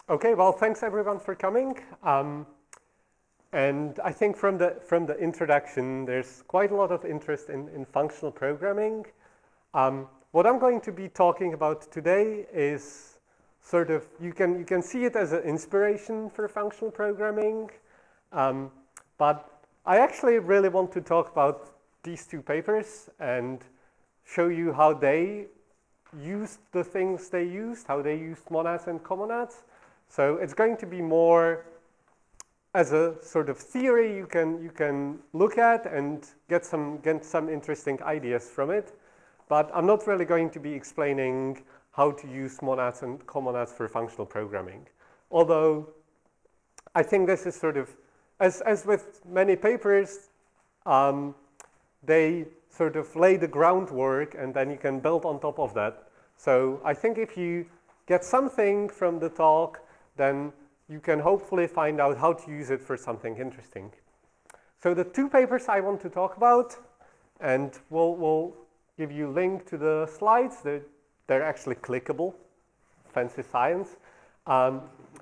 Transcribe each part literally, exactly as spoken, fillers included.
Okay, well, thanks everyone for coming. Um, and I think from the from the introduction, there's quite a lot of interest in, in functional programming. Um, what I'm going to be talking about today is sort of, you can, you can see it as an inspiration for functional programming. Um, but I actually really want to talk about these two papers and show you how they used the things they used, how they used monads and comonads. So it's going to be more as a sort of theory you can you can look at and get some get some interesting ideas from it. But I'm not really going to be explaining how to use monads and comonads for functional programming. Although I think this is sort of, as as with many papers, um, they sort of lay the groundwork and then you can build on top of that. So I think if you get something from the talk, then you can hopefully find out how to use it for something interesting. So the two papers I want to talk about, and we'll, we'll give you a link to the slides, they're, they're actually clickable, fancy science, um,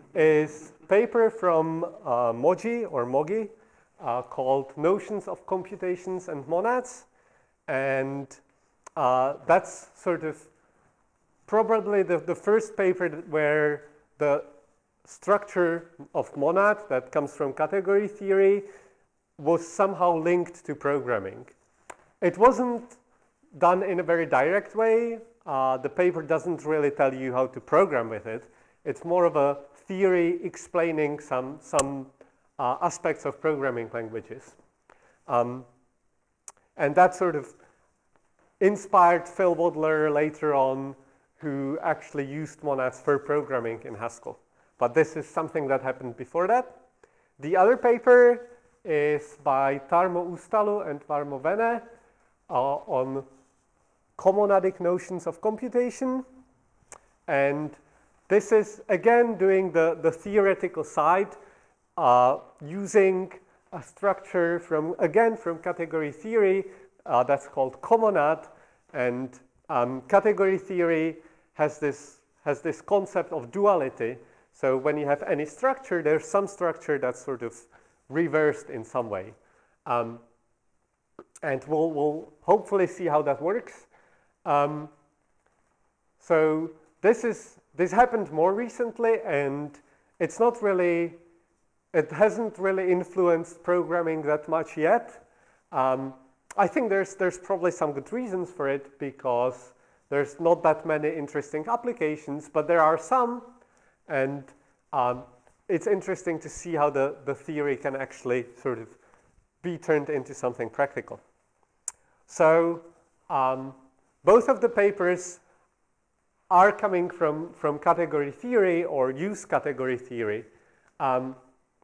is paper from uh, Moggi or Moggi uh, called Notions of Computations and Monads. And uh, that's sort of probably the, the first paper where the structure of monad that comes from category theory was somehow linked to programming. It wasn't done in a very direct way. Uh, the paper doesn't really tell you how to program with it. It's more of a theory explaining some, some uh, aspects of programming languages. Um, and that sort of inspired Phil Wadler later on, who actually used monads for programming in Haskell. But this is something that happened before that. The other paper is by Tarmo Uustalu and Varmo Vene uh, on Comonadic Notions of Computation. And this is, again, doing the, the theoretical side, uh, using a structure from, again, from category theory uh, that's called comonad. And um, category theory has this, has this concept of duality. So when you have any structure, there's some structure that's sort of reversed in some way. Um, and we'll, we'll hopefully see how that works. Um, so this is, this happened more recently, and it's not really, it hasn't really influenced programming that much yet. Um, I think there's, there's probably some good reasons for it, because there's not that many interesting applications, but there are some. And um, it's interesting to see how the, the theory can actually sort of be turned into something practical. So um, both of the papers are coming from, from category theory or use category theory. Um,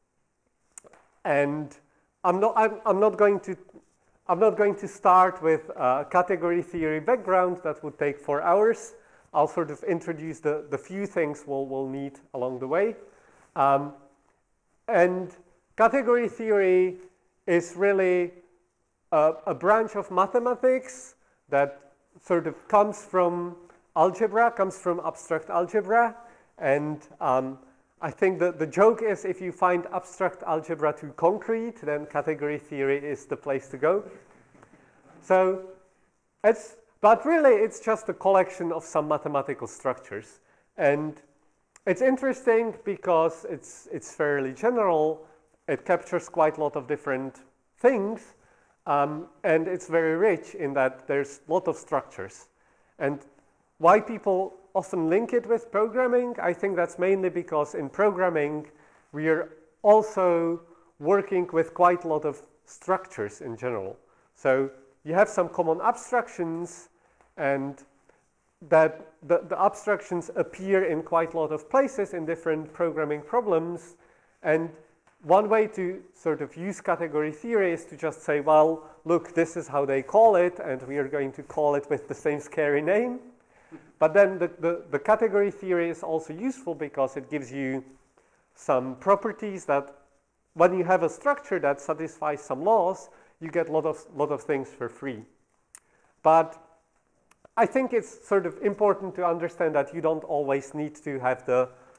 and I'm not, I'm, I'm not going to I'm not going to start with a category theory background. That would take four hours. I'll sort of introduce the, the few things we'll, we'll need along the way. Um, and category theory is really a, a branch of mathematics that sort of comes from algebra, comes from abstract algebra. And um, I think that the joke is, if you find abstract algebra too concrete, then category theory is the place to go. So it's, but really it's just a collection of some mathematical structures. And it's interesting because it's, it's fairly general. It captures quite a lot of different things. Um, and it's very rich in that there's a lot of structures. And why people often link it with programming, I think that's mainly because in programming we are also working with quite a lot of structures in general. So you have some common abstractions, and that the, the abstractions appear in quite a lot of places in different programming problems. And one way to sort of use category theory is to just say, well, look, this is how they call it, and we are going to call it with the same scary name. But then the, the, the category theory is also useful because it gives you some properties that when you have a structure that satisfies some laws, you get a lot of, lot of things for free. But I think it's sort of important to understand that you don't always need to have the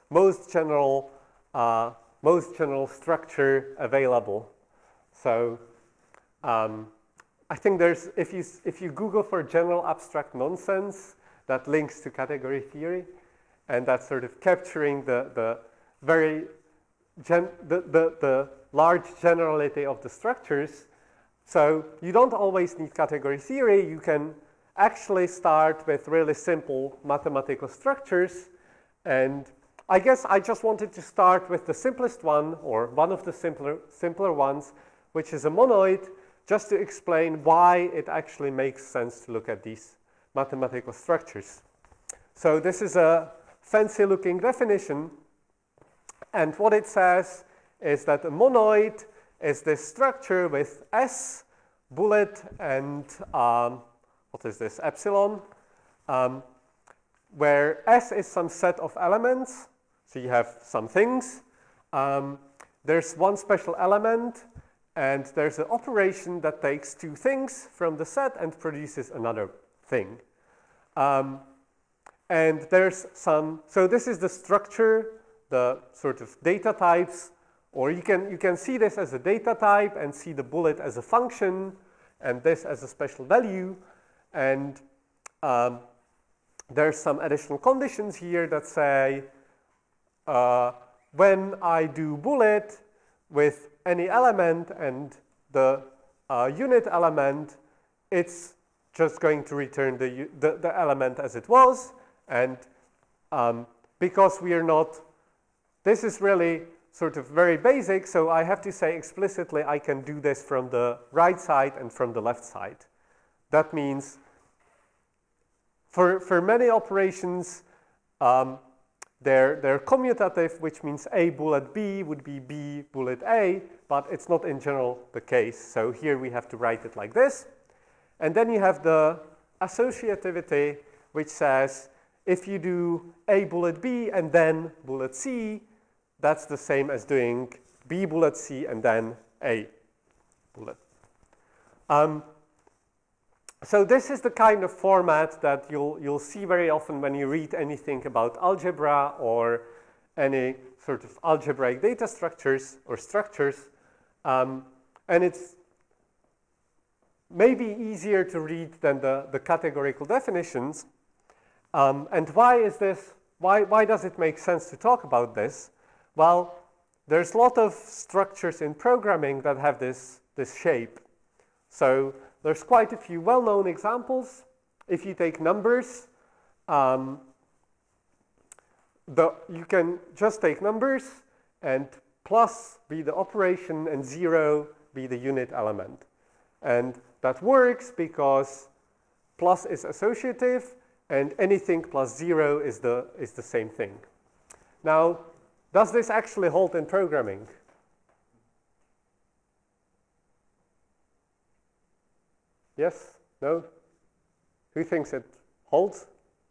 most general, uh, most general structure available. So um, I think there's, if you, if you Google for general abstract nonsense, that links to category theory, and that's sort of capturing the, the very, gen the, the, the large generality of the structures. So you don't always need category theory. You can actually start with really simple mathematical structures. And I guess I just wanted to start with the simplest one, or one of the simpler, simpler ones, which is a monoid, just to explain why it actually makes sense to look at these mathematical structures. So this is a fancy-looking definition. And what it says is that a monoid is this structure with S, bullet, and um, what is this, epsilon, um, where S is some set of elements. So you have some things. Um, there's one special element, and there's an operation that takes two things from the set and produces another thing. Um, and there's some, so this is the structure, the sort of data types. Or you can, you can see this as a data type and see the bullet as a function and this as a special value. And um, there's some additional conditions here that say uh, when I do bullet with any element and the uh, unit element, it's just going to return the, the, the element as it was. And um, because we are not, this is really sort of very basic, so I have to say explicitly I can do this from the right side and from the left side. That means for, for many operations, um, they're, they're commutative, which means A bullet B would be B bullet A, but it's not in general the case. So here we have to write it like this. And then you have the associativity, which says if you do A bullet B and then bullet C, that's the same as doing B bullet C and then A bullet. Um, so this is the kind of format that you'll, you'll see very often when you read anything about algebra or any sort of algebraic data structures or structures. Um, and it's maybe easier to read than the, the categorical definitions. Um, and why is this, why, why does it make sense to talk about this? Well, there's a lot of structures in programming that have this, this shape. So there's quite a few well-known examples. If you take numbers, um, the, you can just take numbers and plus be the operation and zero be the unit element. And that works because plus is associative and anything plus zero is the, is the same thing. Now, does this actually hold in programming? Yes? No? Who thinks it holds?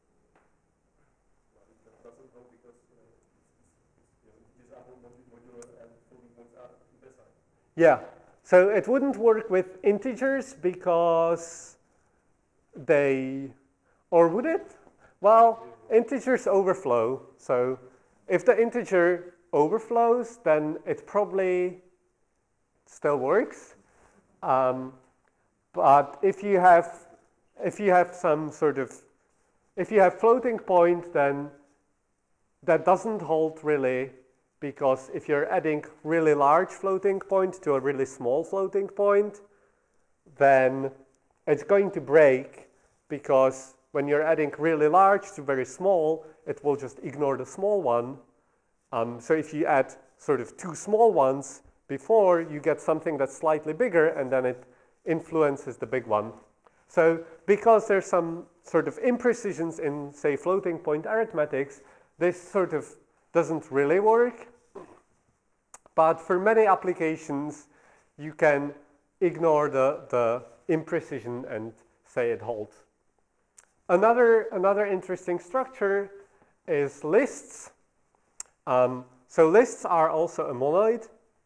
Yeah. So it wouldn't work with integers because they, or would it? Well, integers overflow. So if the integer overflows, then it probably still works. Um, but if you have, if you have some sort of, if you have floating point, then that doesn't hold really, because if you're adding really large floating point to a really small floating point, then it's going to break, because when you're adding really large to very small, it will just ignore the small one. Um, so if you add sort of two small ones before, you get something that's slightly bigger, and then it influences the big one. So because there's some sort of imprecisions in, say, floating point arithmetics, this sort of doesn't really work. But for many applications, you can ignore the, the imprecision and say it holds. Another, another interesting structure is lists. Um, so lists are also a monoid,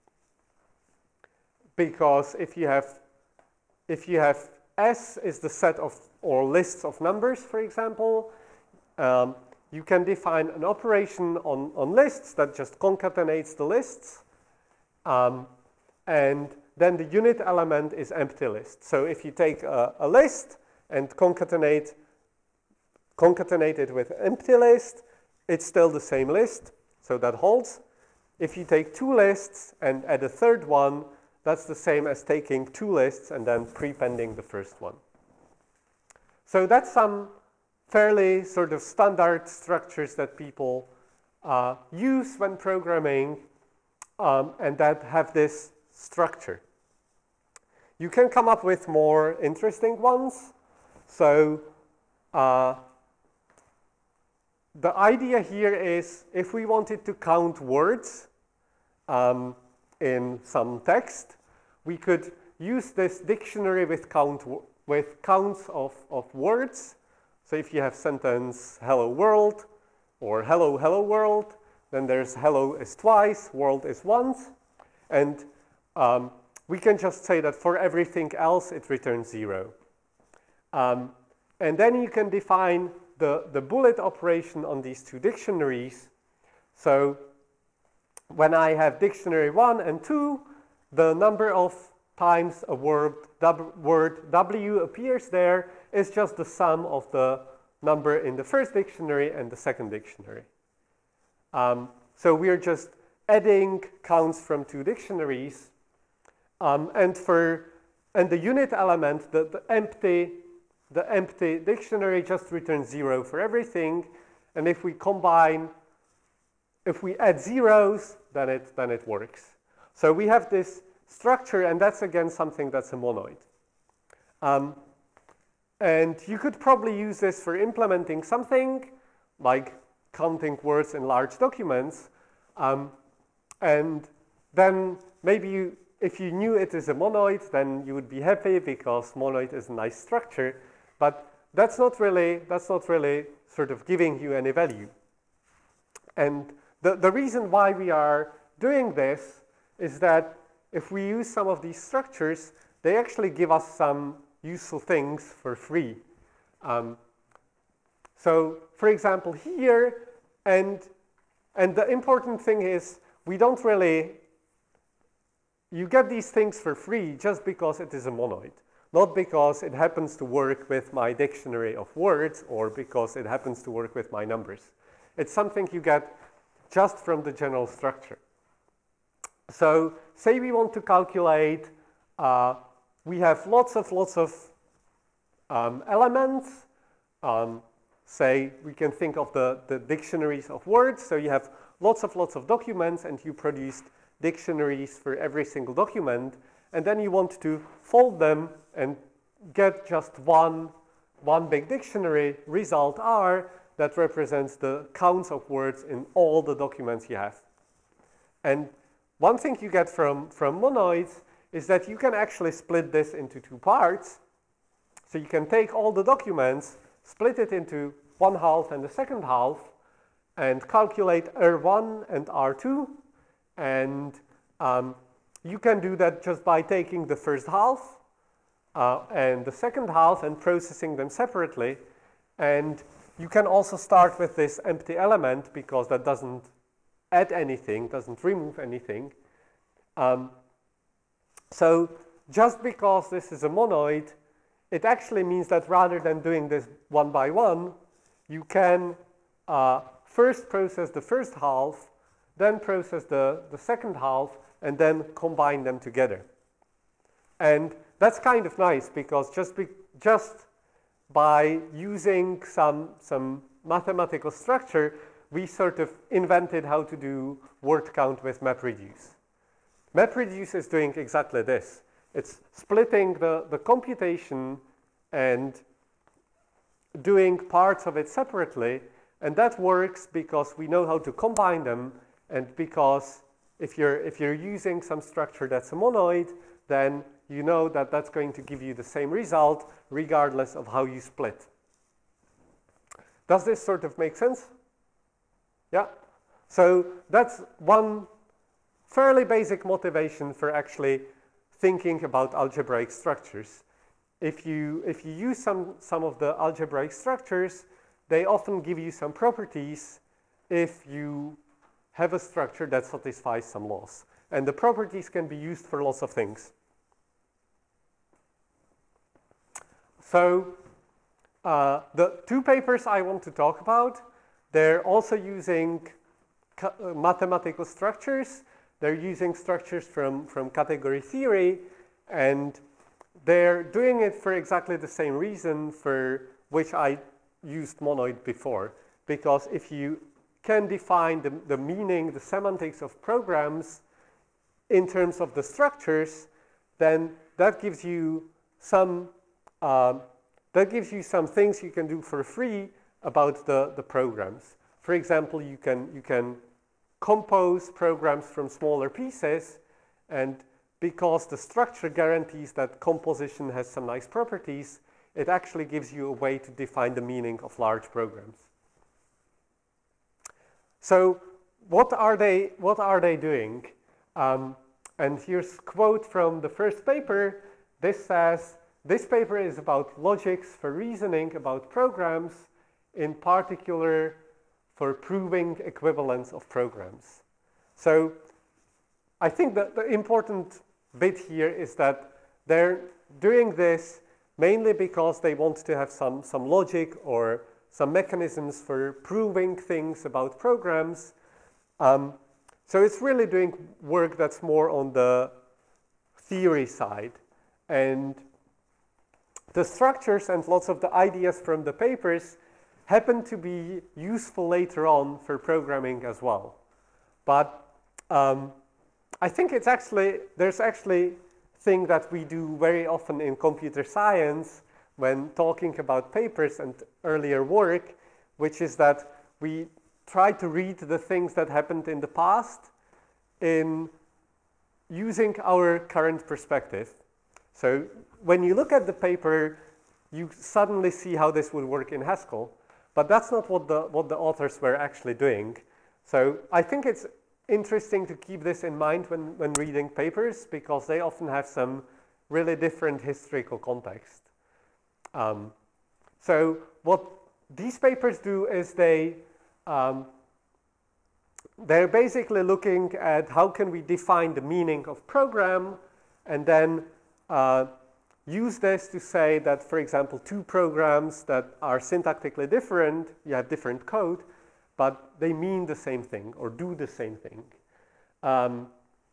because if you have, if you have S is the set of, or lists of numbers, for example, um, you can define an operation on, on lists that just concatenates the lists. Um, and then the unit element is empty list. So if you take a, a list and concatenate, concatenate it with empty list, it's still the same list, so that holds. If you take two lists and add a third one, that's the same as taking two lists and then prepending the first one. So that's some fairly sort of standard structures that people uh, use when programming um, and that have this structure. You can come up with more interesting ones. So uh, the idea here is if we wanted to count words um, in some text, we could use this dictionary with, count, with counts of, of words. So if you have sentence hello world or hello hello world, then there's hello is twice, world is once. And um, we can just say that for everything else, it returns zero. Um, and then you can define the, the bullet operation on these two dictionaries. So when I have dictionary one and two, the number of times a word, word W appears there is just the sum of the number in the first dictionary and the second dictionary. Um, so we're just adding counts from two dictionaries. Um, and for and the unit element, the, the empty the empty dictionary just returns zero for everything. And if we combine, if we add zeros, then it then it works. So we have this structure, and that's again something that's a monoid. Um, and you could probably use this for implementing something like counting words in large documents. Um, and then maybe you, if you knew it is a monoid, then you would be happy because monoid is a nice structure. But that's not really, that's not really sort of giving you any value. And the, the reason why we are doing this is that if we use some of these structures, they actually give us some useful things for free. Um, so, for example, here, and, and the important thing is we don't really, you get these things for free just because it is a monoid, not because it happens to work with my dictionary of words or because it happens to work with my numbers. It's something you get just from the general structure. So say we want to calculate, uh, we have lots of lots of um, elements. Um, say we can think of the, the dictionaries of words. So you have lots of lots of documents and you produced dictionaries for every single document. And then you want to fold them and get just one, one big dictionary, result R, that represents the counts of words in all the documents you have. And one thing you get from, from monoids is that you can actually split this into two parts. So you can take all the documents, split it into one half and the second half, and calculate R one and R two. And um, you can do that just by taking the first half uh, and the second half and processing them separately. And you can also start with this empty element because that doesn't add anything, doesn't remove anything. Um, so just because this is a monoid, it actually means that rather than doing this one by one, you can uh, first process the first half, then process the, the second half, and then combine them together. And that's kind of nice because just, be, just by using some, some mathematical structure, we sort of invented how to do word count with MapReduce. MapReduce is doing exactly this. It's splitting the, the computation and doing parts of it separately, and that works because we know how to combine them, and because if you're, if you're using some structure that's a monoid, then you know that that's going to give you the same result regardless of how you split. Does this sort of make sense? Yeah, so that's one fairly basic motivation for actually thinking about algebraic structures. If you, if you use some, some of the algebraic structures, they often give you some properties if you have a structure that satisfies some laws. And the properties can be used for lots of things. So uh, the two papers I want to talk about, they're also using mathematical structures. They're using structures from, from category theory, and they're doing it for exactly the same reason for which I used monoid before. Because if you can define the, the meaning, the semantics of programs in terms of the structures, then that gives you some uh, that gives you some things you can do for free about the, the programs. For example, you can you can compose programs from smaller pieces, and because the structure guarantees that composition has some nice properties, it actually gives you a way to define the meaning of large programs. So what are they, what are they doing? Um, and here's a quote from the first paper. This says, this paper is about logics for reasoning about programs, in particular for proving equivalence of programs. So I think that the important bit here is that they're doing this mainly because they want to have some, some logic or some mechanisms for proving things about programs. Um, so it's really doing work that's more on the theory side. And the structures and lots of the ideas from the papers happen to be useful later on for programming as well. But um, I think it's actually, there's actually a thing that we do very often in computer science when talking about papers and earlier work, which is that we try to read the things that happened in the past in using our current perspective. So when you look at the paper, you suddenly see how this would work in Haskell, but that's not what the, what the authors were actually doing. So I think it's interesting to keep this in mind when, when reading papers, because they often have some really different historical context. Um, so what these papers do is they, um, they're basically looking at how can we define the meaning of program, and then uh, use this to say that, for example, two programs that are syntactically different, you have different code, but they mean the same thing or do the same thing. Um,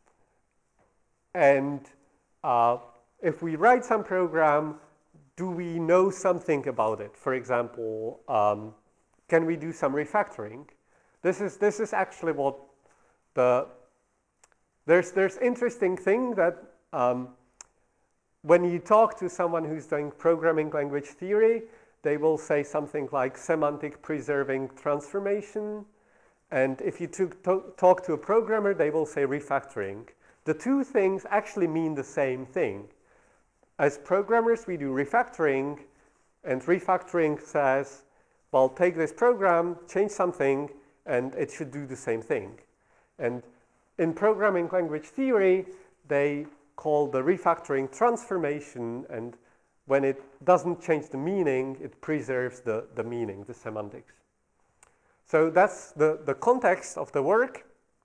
and uh, if we write some program, do we know something about it? For example, um, can we do some refactoring? This is, this is actually what the, there's, there's interesting thing that um, when you talk to someone who's doing programming language theory, they will say something like semantic preserving transformation. And if you took, to, talk to a programmer, they will say refactoring. The two things actually mean the same thing. As programmers, we do refactoring, and refactoring says, well, take this program, change something, and it should do the same thing. And in programming language theory, they call the refactoring transformation, and when it doesn't change the meaning, it preserves the, the meaning, the semantics. So that's the, the context of the work.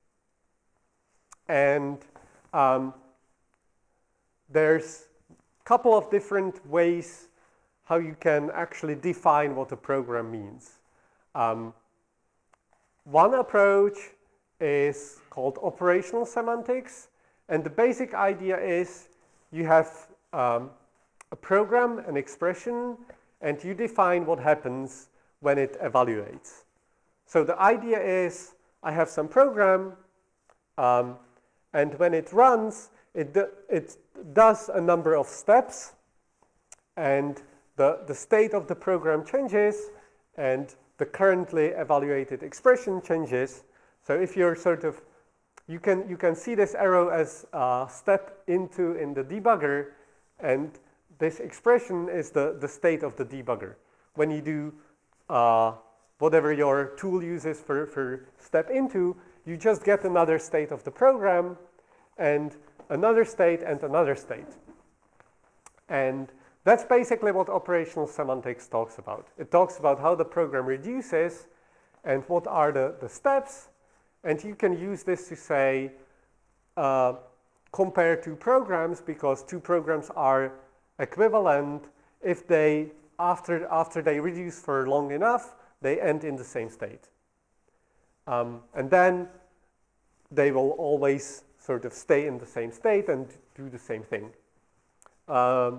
And um, there's a couple of different ways how you can actually define what a program means. Um, one approach is called operational semantics. And the basic idea is you have um, a program, an expression, and you define what happens when it evaluates. So the idea is I have some program, um, and when it runs, it, do, it does a number of steps, and the, the state of the program changes, and the currently evaluated expression changes. So if you're sort of, you can, you can see this arrow as a step into in the debugger, and this expression is the, the state of the debugger. When you do uh, whatever your tool uses for, for step into, you just get another state of the program, and another state, and another state. And that's basically what operational semantics talks about. It talks about how the program reduces and what are the, the steps. And you can use this to say, uh, compare two programs, because two programs are equivalent if they, after, after they reduce for long enough, they end in the same state. Um, and then they will always sort of stay in the same state and do the same thing. Um,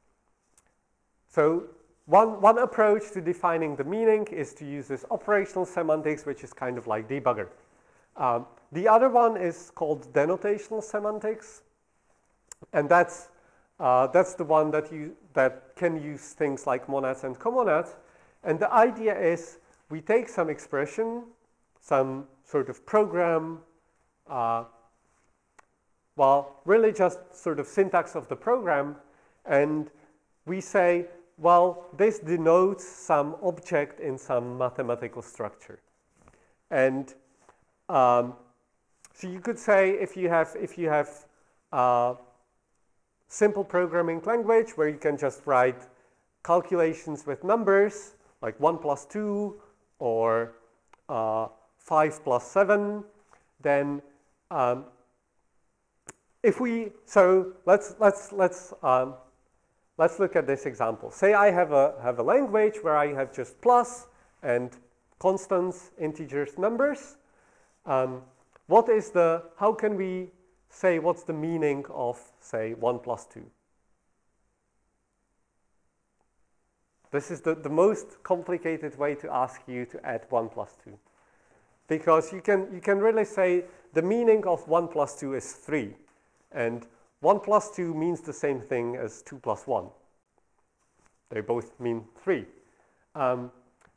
so one, one approach to defining the meaning is to use this operational semantics, which is kind of like debugger. Um, the other one is called denotational semantics, and that's, uh, that's the one that, you, that can use things like monads and comonads. And the idea is we take some expression, some sort of program, uh, well, really just sort of syntax of the program, and we say, well, this denotes some object in some mathematical structure. And um, so you could say if you have, if you have a simple programming language where you can just write calculations with numbers, like one plus two or uh, five plus seven, then um, if we, so let's, let's, let's, um, let's look at this example. Say I have a, have a language where I have just plus and constants, integers, numbers. Um, what is the, how can we say what's the meaning of, say, one plus two? This is the, the most complicated way to ask you to add one plus two. Because you can, you can really say the meaning of one plus two is three. And one plus two means the same thing as two plus one. They both mean three. Um,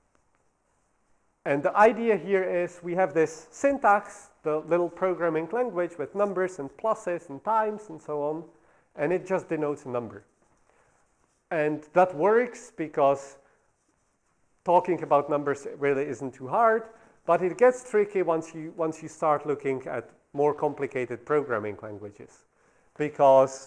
and the idea here is we have this syntax, the little programming language with numbers and pluses and times and so on, and it just denotes a number. And that works because talking about numbers really isn't too hard, but it gets tricky once you, once you start looking at more complicated programming languages. Because,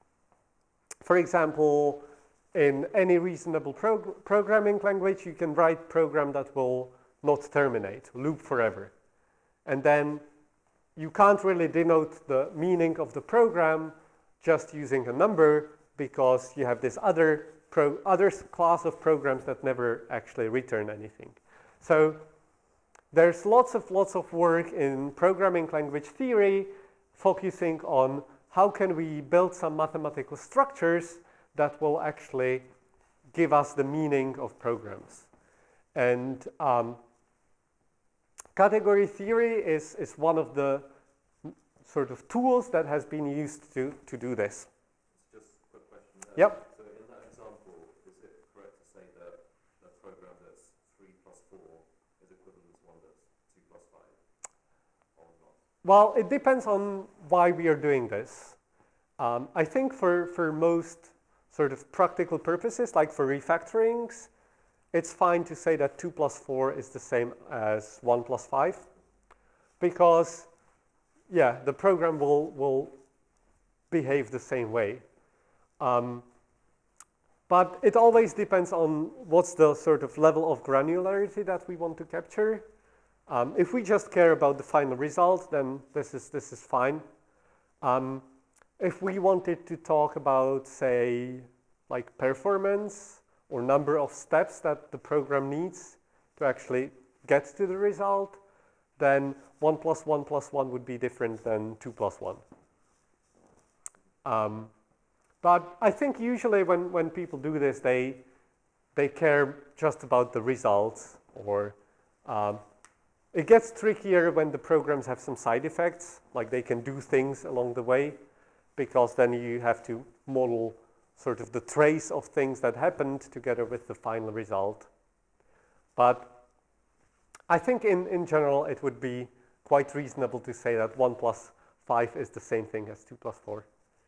for example, in any reasonable prog programming language, you can write program that will not terminate, loop forever. And then you can't really denote the meaning of the program just using a number, because you have this other, pro other class of programs that never actually return anything. So there's lots of, lots of work in programming language theory focusing on how can we build some mathematical structures that will actually give us the meaning of programs. And um, category theory is, is one of the sort of tools that has been used to, to do this. Just a quick question there. Yep. So in that example, is it correct to say that a program that's three plus four is equivalent to one that's two plus five, or not? Well, it depends on why we are doing this. Um, I think for, for most sort of practical purposes, like for refactorings, it's fine to say that two plus four is the same as one plus five, because, yeah, the program will, will behave the same way. Um, but it always depends on what's the sort of level of granularity that we want to capture. Um, if we just care about the final result, then this is, this is fine. Um, if we wanted to talk about, say, like performance or number of steps that the program needs to actually get to the result, then one plus one plus one would be different than two plus one. Um, but I think usually when, when people do this, they, they care just about the results, or um, it gets trickier when the programs have some side effects, like they can do things along the way, because then you have to model sort of the trace of things that happened together with the final result. But I think in, in general it would be quite reasonable to say that one plus five is the same thing as two plus four.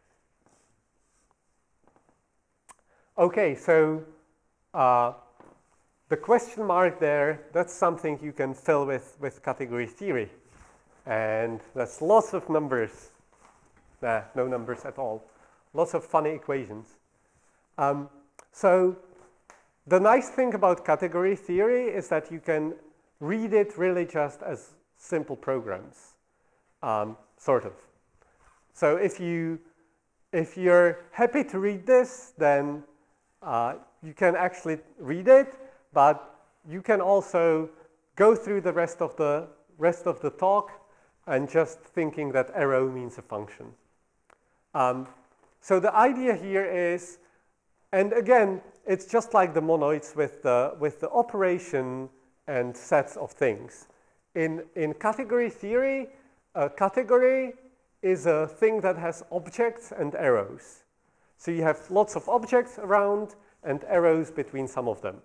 Okay, so uh, the question mark there, that's something you can fill with, with category theory. And that's lots of numbers. Nah, no numbers at all. Lots of funny equations. Um, so the nice thing about category theory is that you can read it really just as simple programs, um, sort of. So if you if you're happy to read this, then uh, you can actually read it, but you can also go through the rest of the rest of the talk and just thinking that arrow means a function. Um, so the idea here is, and again, it's just like the monoids with the with the operation and sets of things. In in category theory, a category is a thing that has objects and arrows. So you have lots of objects around and arrows between some of them.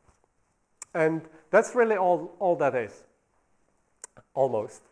And that's really all, all that is, almost.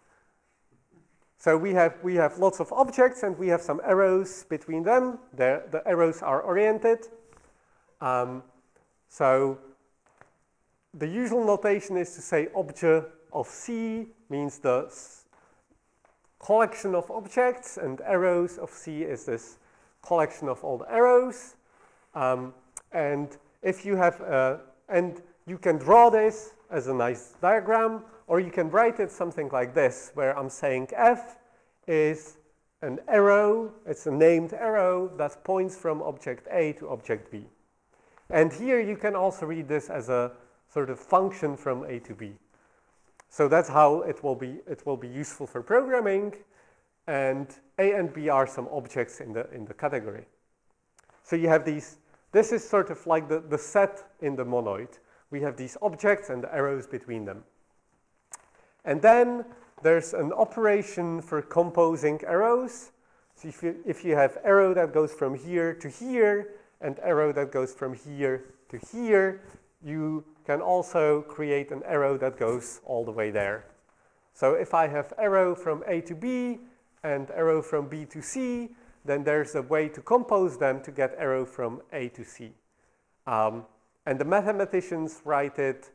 So we have, we have lots of objects and we have some arrows between them. They're, the arrows are oriented. Um, so the usual notation is to say object of C means the collection of objects, and arrows of C is this collection of all the arrows. Um, and if you have, a, and you can draw this as a nice diagram, or you can write it something like this, where I'm saying F is an arrow, it's a named arrow that points from object A to object B. And here you can also read this as a sort of function from A to B. So that's how it will be, it will be useful for programming, and A and B are some objects in the, in the category. So you have these, this is sort of like the, the set in the monoid. We have these objects and the arrows between them. And then there's an operation for composing arrows. So if you, if you have arrow that goes from here to here, and arrow that goes from here to here, you can also create an arrow that goes all the way there. So if I have arrow from A to B and arrow from B to C, then there's a way to compose them to get arrow from A to C. Um, and the mathematicians write it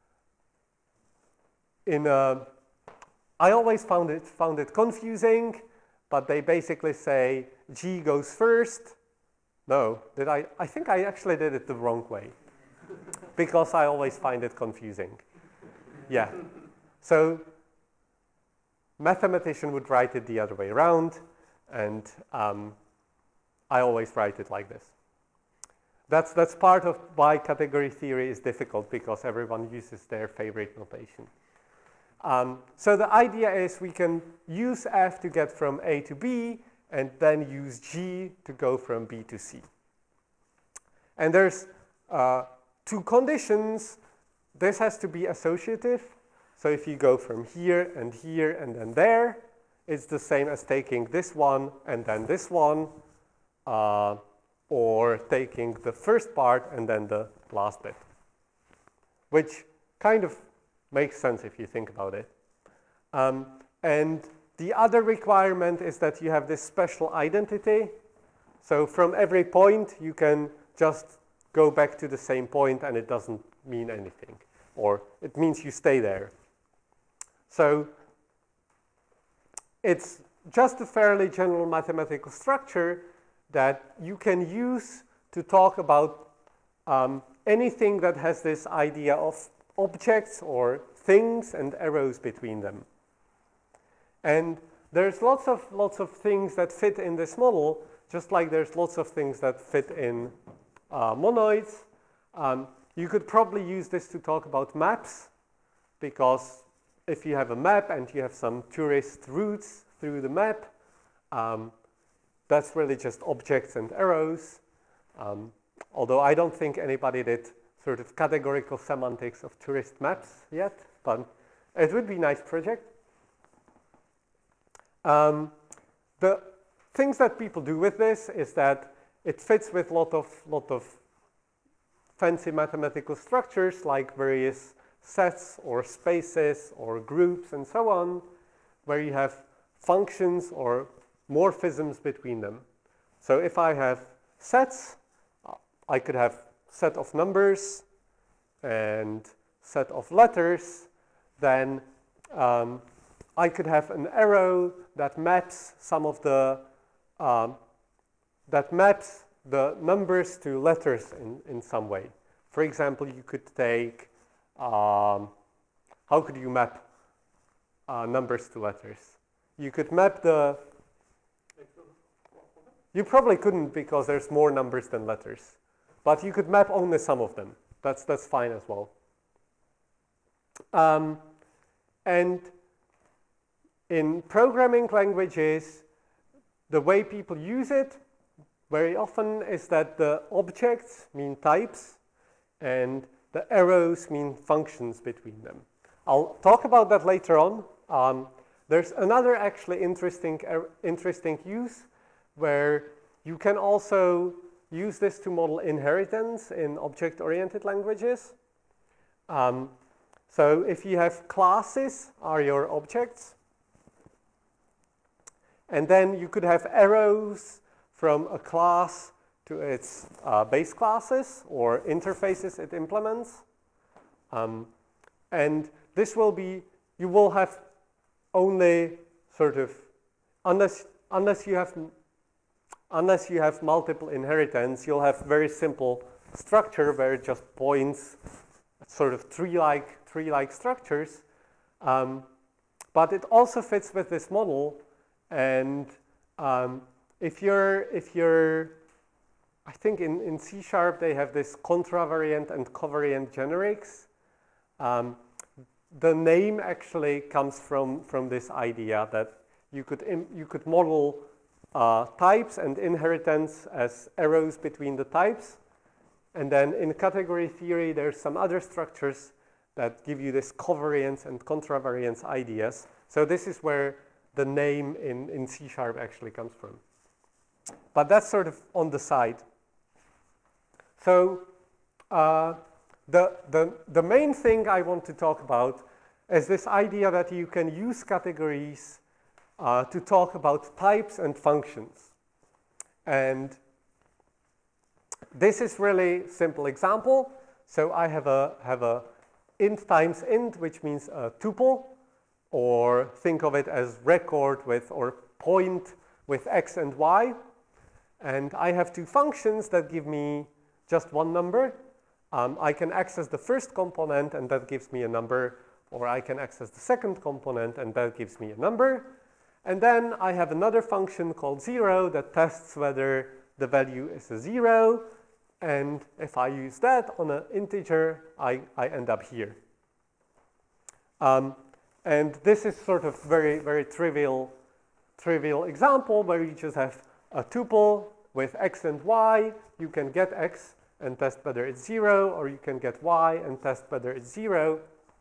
in a, I always found it, found it confusing, but they basically say G goes first. No, did I? I think I actually did it the wrong way, because I always find it confusing. Yeah. So mathematician would write it the other way around, and um, I always write it like this. That's, that's part of why category theory is difficult, because everyone uses their favorite notation. Um, so the idea is we can use F to get from A to B, and then use G to go from B to C. And there's uh, two conditions. This has to be associative. So if you go from here and here and then there, it's the same as taking this one and then this one, uh, or taking the first part and then the last bit, which kind of makes sense if you think about it. Um, and the other requirement is that you have this special identity. So from every point, you can just go back to the same point and it doesn't mean anything, or it means you stay there. So it's just a fairly general mathematical structure that you can use to talk about um, anything that has this idea of objects or things and arrows between them. And there's lots of, lots of things that fit in this model, just like there's lots of things that fit in uh, monoids. Um, you could probably use this to talk about maps, because if you have a map and you have some tourist routes through the map, um, that's really just objects and arrows. Um, although I don't think anybody did sort of categorical semantics of tourist maps yet, but it would be a nice project. Um, the things that people do with this is that it fits with a lot of, lot of fancy mathematical structures like various sets or spaces or groups and so on, where you have functions or morphisms between them. So if I have sets, I could have set of numbers and set of letters, then um, I could have an arrow that maps some of the um, that maps the numbers to letters in, in some way. For example, you could take, um, how could you map uh, numbers to letters? You could map the, you probably couldn't because there's more numbers than letters, but you could map only some of them. That's, that's fine as well. Um, and in programming languages, the way people use it very often is that the objects mean types and the arrows mean functions between them. I'll talk about that later on. Um, there's another actually interesting, uh, interesting use where you can also use this to model inheritance in object-oriented languages. Um, so if you have classes are your objects, and then you could have arrows from a class to its uh, base classes or interfaces it implements. Um, and this will be, you will have only sort of, unless, unless you have Unless you have multiple inheritance, you'll have very simple structure where it just points, sort of tree-like tree-like structures. Um, but it also fits with this model. And um, if you're, if you're, I think in, in C sharp they have this contravariant and covariant generics. Um, the name actually comes from from this idea that you could im you could model Uh, types and inheritance as arrows between the types. And then in category theory, there's some other structures that give you this covariance and contravariance ideas. So this is where the name in, in C sharp actually comes from. But that's sort of on the side. So uh, the, the, the main thing I want to talk about is this idea that you can use categories Uh, to talk about types and functions. And this is really simple example. So I have a, have a int times int, which means a tuple, or think of it as record with, or point with x and y. And I have two functions that give me just one number. Um, I can access the first component, and that gives me a number, or I can access the second component, and that gives me a number. And then I have another function called zero that tests whether the value is a zero. And if I use that on an integer, I, I end up here. Um, and this is sort of very, very trivial, trivial example where you just have a tuple with x and y. You can get x and test whether it's zero, or you can get y and test whether it's zero.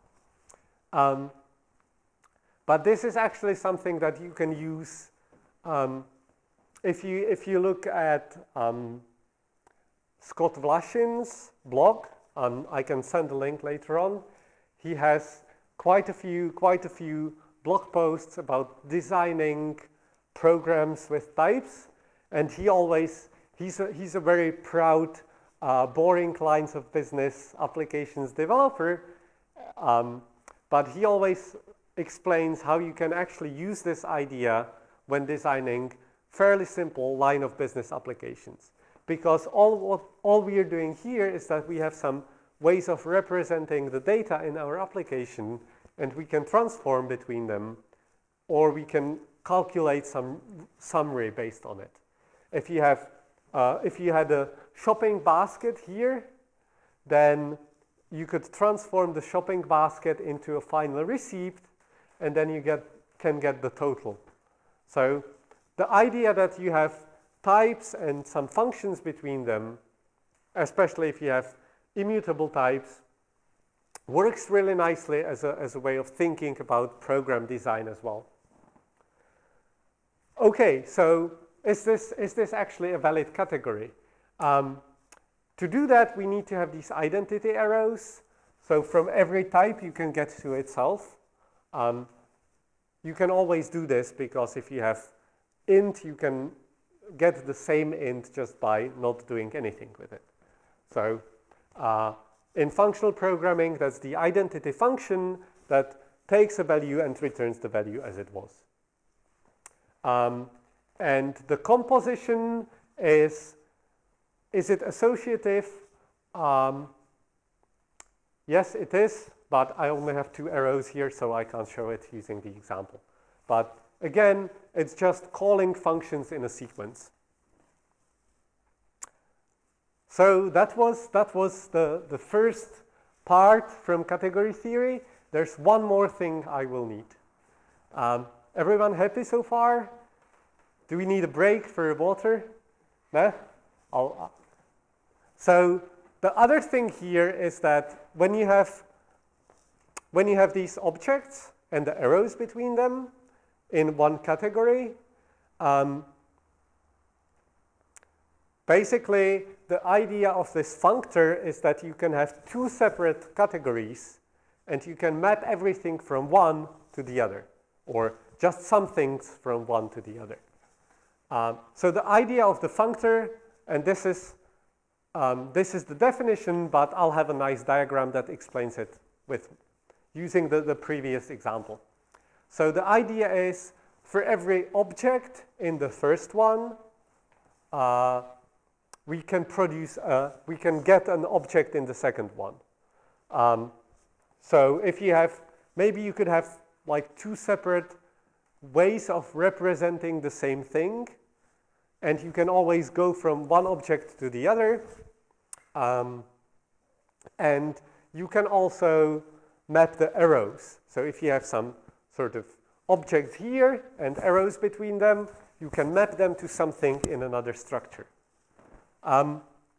Um, But this is actually something that you can use um, if you if you look at um, Scott Vlashin's blog. Um, I can send a link later on. He has quite a few quite a few blog posts about designing programs with types, and he always he's a, he's a very proud, uh, boring lines of business applications developer, um, but he always explains how you can actually use this idea when designing fairly simple line of business applications. Because all, what, all we are doing here is that we have some ways of representing the data in our application, and we can transform between them, or we can calculate some summary based on it. If you have, uh, if you had a shopping basket here, then you could transform the shopping basket into a final receipt, and then you get, can get the total. So the idea that you have types and some functions between them, especially if you have immutable types, works really nicely as a, as a way of thinking about program design as well. Okay, so is this, is this actually a valid category? Um, to do that, we need to have these identity arrows. So from every type, you can get to itself. Um, you can always do this because if you have int, you can get the same int just by not doing anything with it. So uh, in functional programming, that's the identity function that takes a value and returns the value as it was. Um, and the composition is is it associative? Um, yes, it is, but I only have two arrows here, so I can't show it using the example. But again, it's just calling functions in a sequence. So that was, that was the, the first part from category theory. There's one more thing I will need. Um, everyone happy so far? Do we need a break for water? No? I'll, uh, so the other thing here is that when you have when you have these objects and the arrows between them in one category, um, basically the idea of this functor is that you can have two separate categories and you can map everything from one to the other, or just some things from one to the other. Um, so the idea of the functor, and this is um, this is the definition, but I'll have a nice diagram that explains it with using the, the previous example. So the idea is for every object in the first one, uh, we can produce a, we can get an object in the second one. Um, so if you have, maybe you could have like two separate ways of representing the same thing, and you can always go from one object to the other. Um, and you can also map the arrows. So if you have some sort of objects here and arrows between them, you can map them to something in another structure. Um,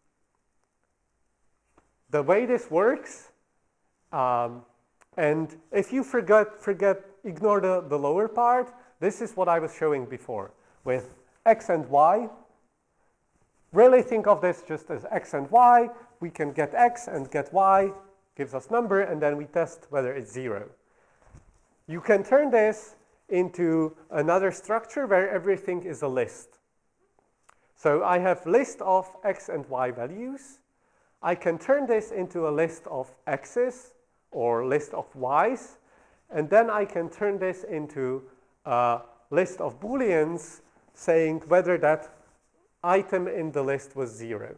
the way this works, um, and if you forget, forget ignore the, the lower part, this is what I was showing before with x and y. Really think of this just as x and y. We can get x and get y, gives us number, and then we test whether it's zero. You can turn this into another structure where everything is a list. So I have list of x and y values. I can turn this into a list of x's or list of y's, and then I can turn this into a list of booleans saying whether that item in the list was zero.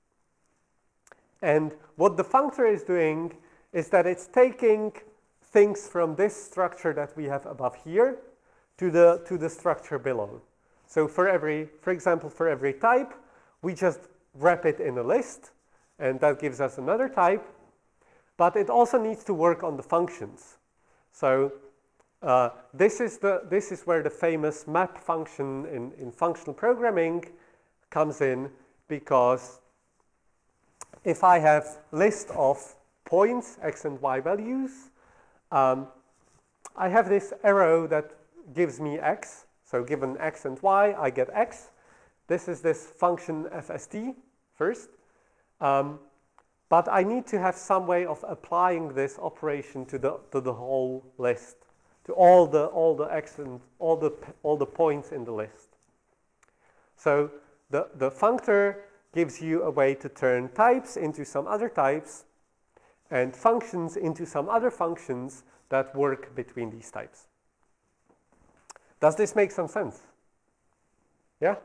And what the functor is doing is that it's taking things from this structure that we have above here to the, to the structure below. So for every, for example, for every type, we just wrap it in a list, and that gives us another type. But it also needs to work on the functions. So uh, this is the this is where the famous map function in, in functional programming comes in, because if I have list of points, x and y values, um, I have this arrow that gives me x. So given x and y, I get x. This is this function F S T first. Um, but I need to have some way of applying this operation to the to the whole list, to all the all the x and all the all the points in the list. So the the functor gives you a way to turn types into some other types, and functions into some other functions that work between these types. Does this make some sense? Yeah?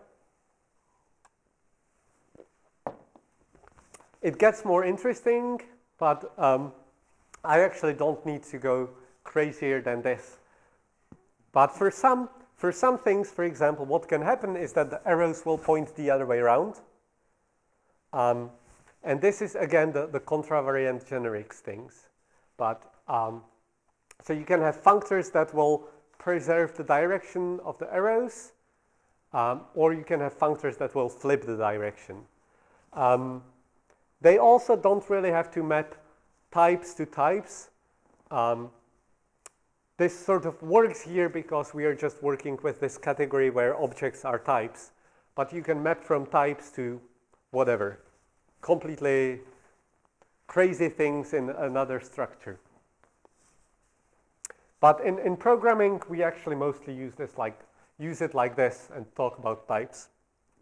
It gets more interesting, but um, I actually don't need to go crazier than this. But for some, for some things, for example, what can happen is that the arrows will point the other way around. Um, and this is, again, the, the contravariant generics things. But um, so you can have functors that will preserve the direction of the arrows, um, or you can have functors that will flip the direction. Um, they also don't really have to map types to types. Um, this sort of works here because we are just working with this category where objects are types. But you can map from types to whatever, completely crazy things in another structure. But in, in programming, we actually mostly use this like use it like this and talk about types.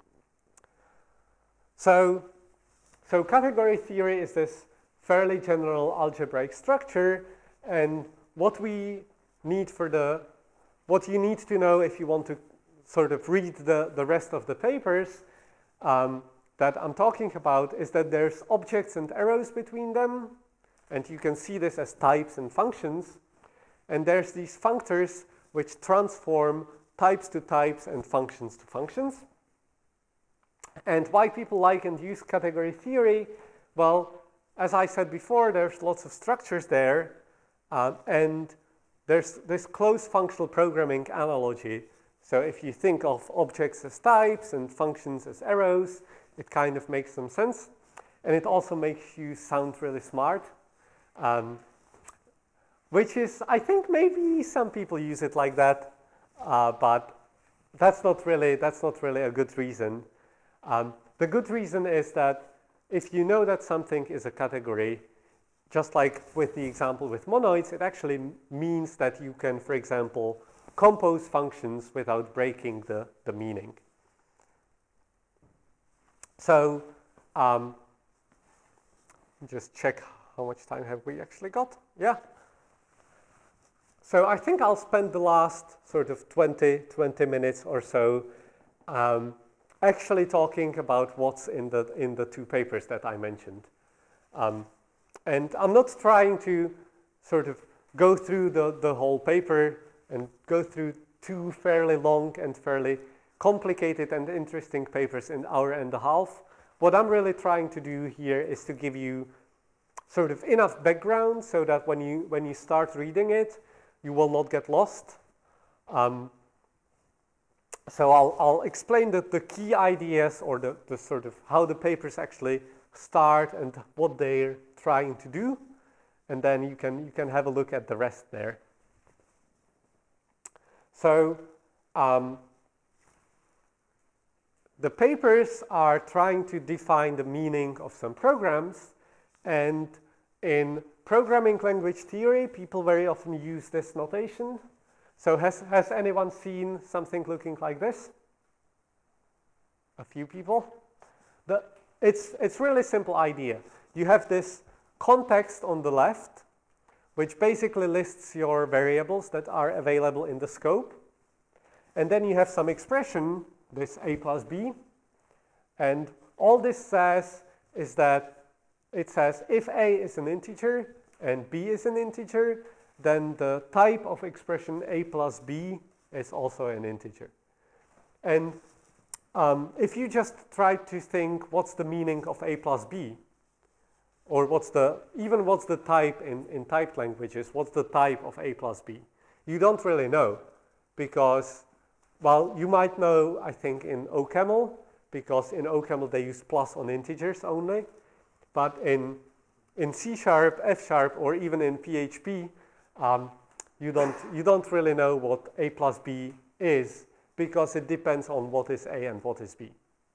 So, so category theory is this fairly general algebraic structure, and what we need for the what you need to know if you want to sort of read the, the rest of the papers um, that I'm talking about is that there's objects and arrows between them, and you can see this as types and functions. And there's these functors which transform types to types and functions to functions. And why people like and use category theory? Well, as I said before, there's lots of structures there, uh, and there's this close functional programming analogy. So if you think of objects as types and functions as arrows, it kind of makes some sense. And it also makes you sound really smart. Um, Which is, I think maybe some people use it like that, uh, but that's not really, that's not really a good reason. Um, the good reason is that if you know that something is a category, just like with the example with monoids, it actually means that you can, for example, compose functions without breaking the, the meaning. So, um, just check how much time have we actually got. Yeah. So I think I'll spend the last sort of twenty, twenty minutes or so um, actually talking about what's in the, in the two papers that I mentioned. Um, and I'm not trying to sort of go through the, the whole paper and go through two fairly long and fairly complicated and interesting papers in an hour and a half. What I'm really trying to do here is to give you sort of enough background so that when you, when you start reading it, you will not get lost. Um, so I'll, I'll explain the, the key ideas or the, the sort of how the papers actually start and what they're trying to do. And then you can, you can have a look at the rest there. So um, the papers are trying to define the meaning of some programs, and in programming language theory, people very often use this notation. So has, has anyone seen something looking like this? A few people? The, it's, it's really simple idea. You have this context on the left, which basically lists your variables that are available in the scope. And then you have some expression, this a plus b. And all this says is that it says if a is an integer and b is an integer, then the type of expression a plus b is also an integer. And um, if you just try to think what's the meaning of a plus b, or what's the, even what's the type in, in typed languages, what's the type of a plus b, you don't really know, because, well, you might know, I think, in OCaml, because in OCaml they use plus on integers only. But in, in C sharp, F sharp, or even in P H P, um, you, don't, you don't really know what a plus b is, because it depends on what is a and what is b.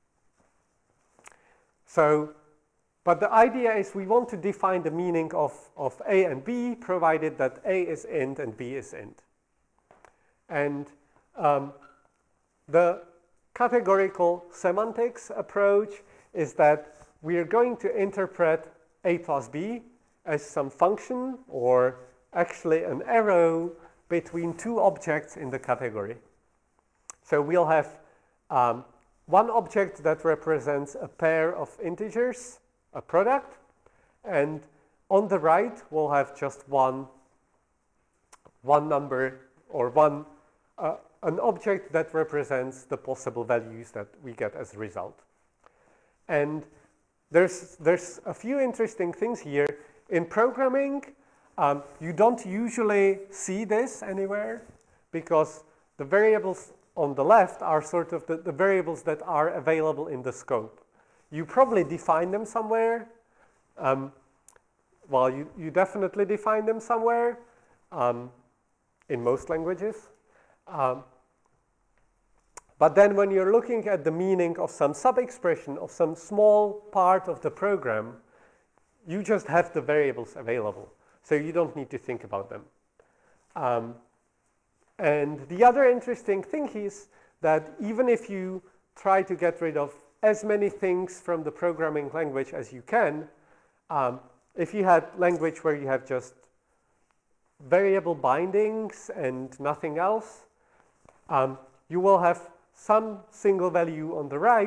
So, but the idea is we want to define the meaning of, of a and b, provided that a is int and b is int. And um, the categorical semantics approach is that we are going to interpret a plus b as some function, or actually an arrow between two objects in the category. So we'll have um, one object that represents a pair of integers, a product, and on the right we'll have just one, one number, or one, uh, an object that represents the possible values that we get as a result. And There's, there's a few interesting things here. In programming, um, you don't usually see this anywhere, because the variables on the left are sort of the, the variables that are available in the scope. You probably define them somewhere. Um, well, you, you definitely define them somewhere um, in most languages. Um, But then when you're looking at the meaning of some sub-expression of some small part of the program, you just have the variables available. So you don't need to think about them. Um, and the other interesting thing is that even if you try to get rid of as many things from the programming language as you can, um, if you had language where you have just variable bindings and nothing else, um, you will have some single value on the right,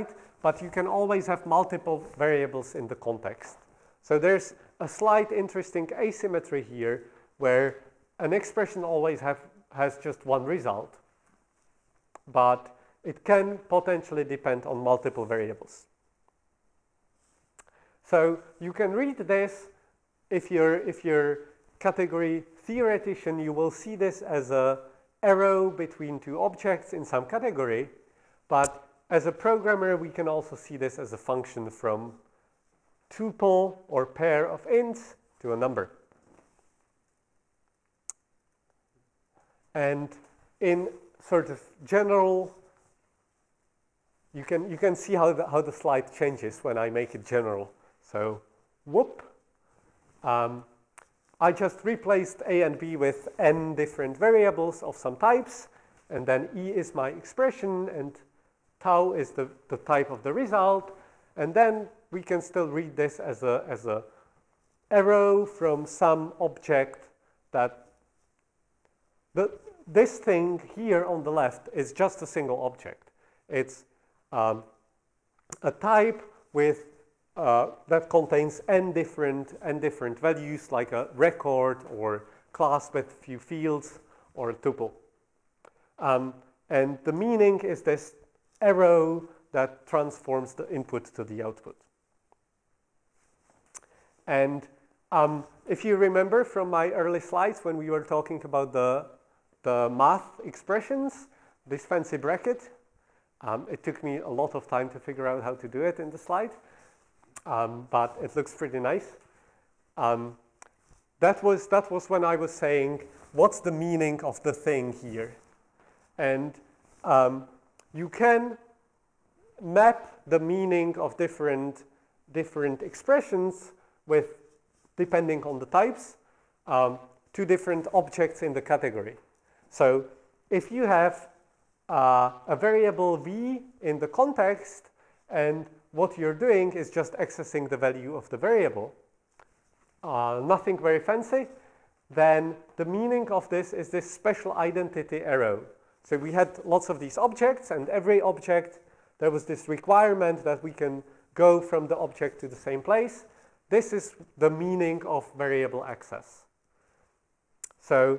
but you can always have multiple variables in the context. So there's a slight interesting asymmetry here where an expression always have, has just one result, but it can potentially depend on multiple variables. So you can read this, if you're, if you're category theoretician, you will see this as a arrow between two objects in some category, but as a programmer, we can also see this as a function from tuple or pair of ints to a number. And in sort of general, you can, you can see how the, how the slide changes when I make it general. So, whoop. Um, I just replaced a and b with n different variables of some types, and then e is my expression, and tau is the, the type of the result, and then we can still read this as a, as a arrow from some object that the, this thing here on the left is just a single object. It's um, a type with uh, that contains n different n different values, like a record or class with few fields or a tuple. Um, and the meaning is this arrow that transforms the input to the output. And um, if you remember from my early slides when we were talking about the, the math expressions, this fancy bracket, um, it took me a lot of time to figure out how to do it in the slide, um, but it looks pretty nice. Um, that was, that was when I was saying, what's the meaning of the thing here? And um, you can map the meaning of different, different expressions with, depending on the types, um, to different objects in the category. So if you have uh, a variable v in the context, and what you're doing is just accessing the value of the variable, uh, nothing very fancy, then the meaning of this is this special identity arrow. So we had lots of these objects, and every object, there was this requirement that we can go from the object to the same place. This is the meaning of variable access. So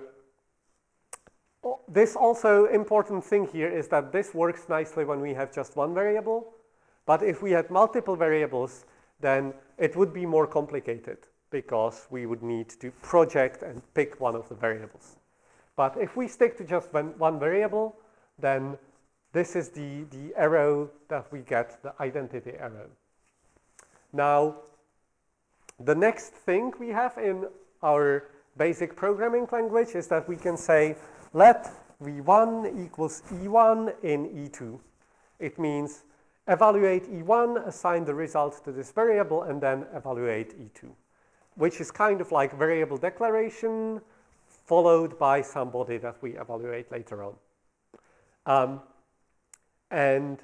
this also important thing here is that this works nicely when we have just one variable, but if we had multiple variables, then it would be more complicated because we would need to project and pick one of the variables. But if we stick to just one, one variable, then this is the, the arrow that we get, the identity arrow. Now, the next thing we have in our basic programming language is that we can say, let v one equals e one in e two. It means evaluate e one, assign the result to this variable, and then evaluate e two, which is kind of like variable declaration followed by somebody that we evaluate later on. Um, and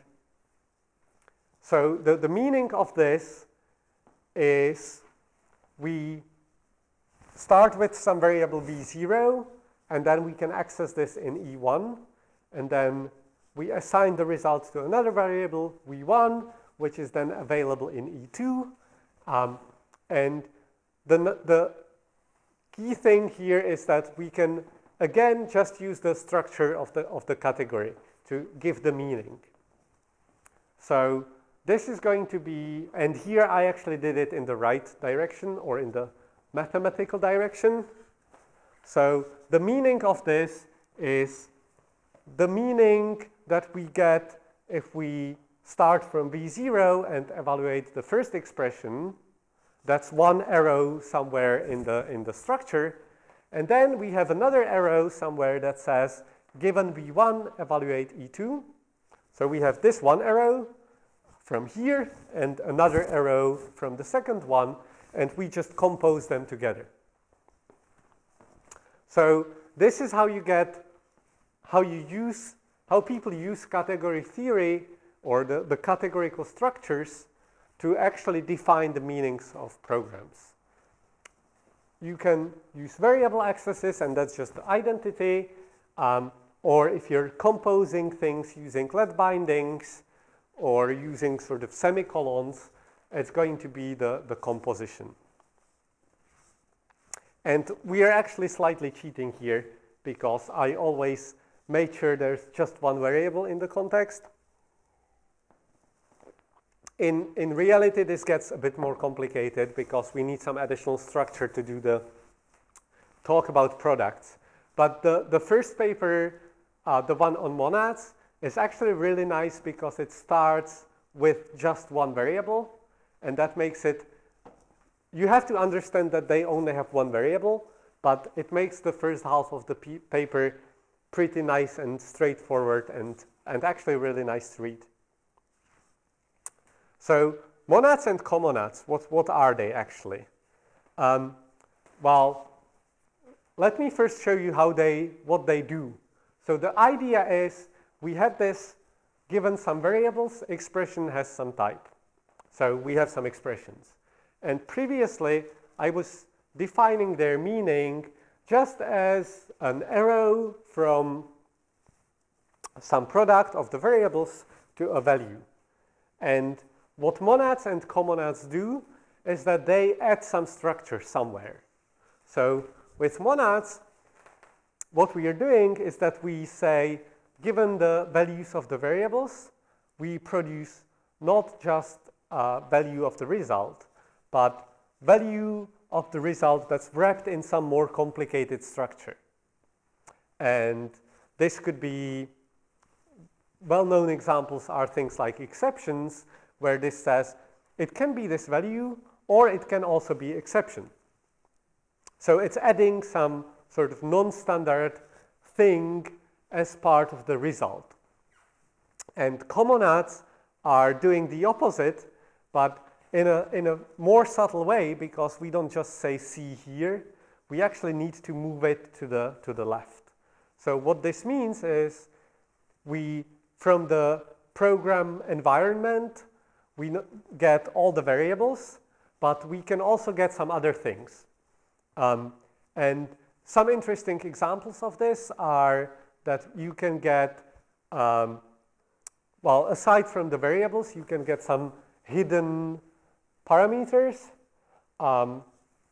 so the, the meaning of this is we start with some variable v zero, and then we can access this in e one, and then we assign the result to another variable, v one, which is then available in e two. Um, and the, the key thing here is that we can, again, just use the structure of the, of the category to give the meaning. So this is going to be, and here I actually did it in the right direction or in the mathematical direction. So the meaning of this is the meaning that we get if we start from v zero and evaluate the first expression. That's one arrow somewhere in the, in the structure. And then we have another arrow somewhere that says, given v one, evaluate e two. So we have this one arrow from here and another arrow from the second one, and we just compose them together. So this is how you get, how you use, how people use category theory or the, the categorical structures to actually define the meanings of programs. You can use variable accesses, and that's just the identity, um, or if you're composing things using let bindings, or using sort of semicolons, it's going to be the, the composition. And we are actually slightly cheating here because I always make sure there's just one variable in the context. In, in reality, this gets a bit more complicated because we need some additional structure to do the talk about products. But the, the first paper, uh, the one on monads, is actually really nice because it starts with just one variable, and that makes it, you have to understand that they only have one variable, but it makes the first half of the paper pretty nice and straightforward and, and actually really nice to read. So monads and comonads, what, what are they actually? Um, well, let me first show you how they, what they do. So the idea is we have this, given some variables, expression has some type. So we have some expressions. And previously, I was defining their meaning just as an arrow from some product of the variables to a value. And what monads and comonads do is that they add some structure somewhere. So with monads, what we are doing is that we say, given the values of the variables, we produce not just uh, value of the result, but value of the result that's wrapped in some more complicated structure. And this could be, well-known examples are things like exceptions, where this says it can be this value, or it can also be exception. So it's adding some sort of non-standard thing as part of the result. And comonads are doing the opposite, but in a, in a more subtle way, because we don't just say C here, we actually need to move it to the, to the left. So what this means is we, from the program environment, we get all the variables, but we can also get some other things. Um, and some interesting examples of this are that you can get, um, well, aside from the variables, you can get some hidden parameters. Um,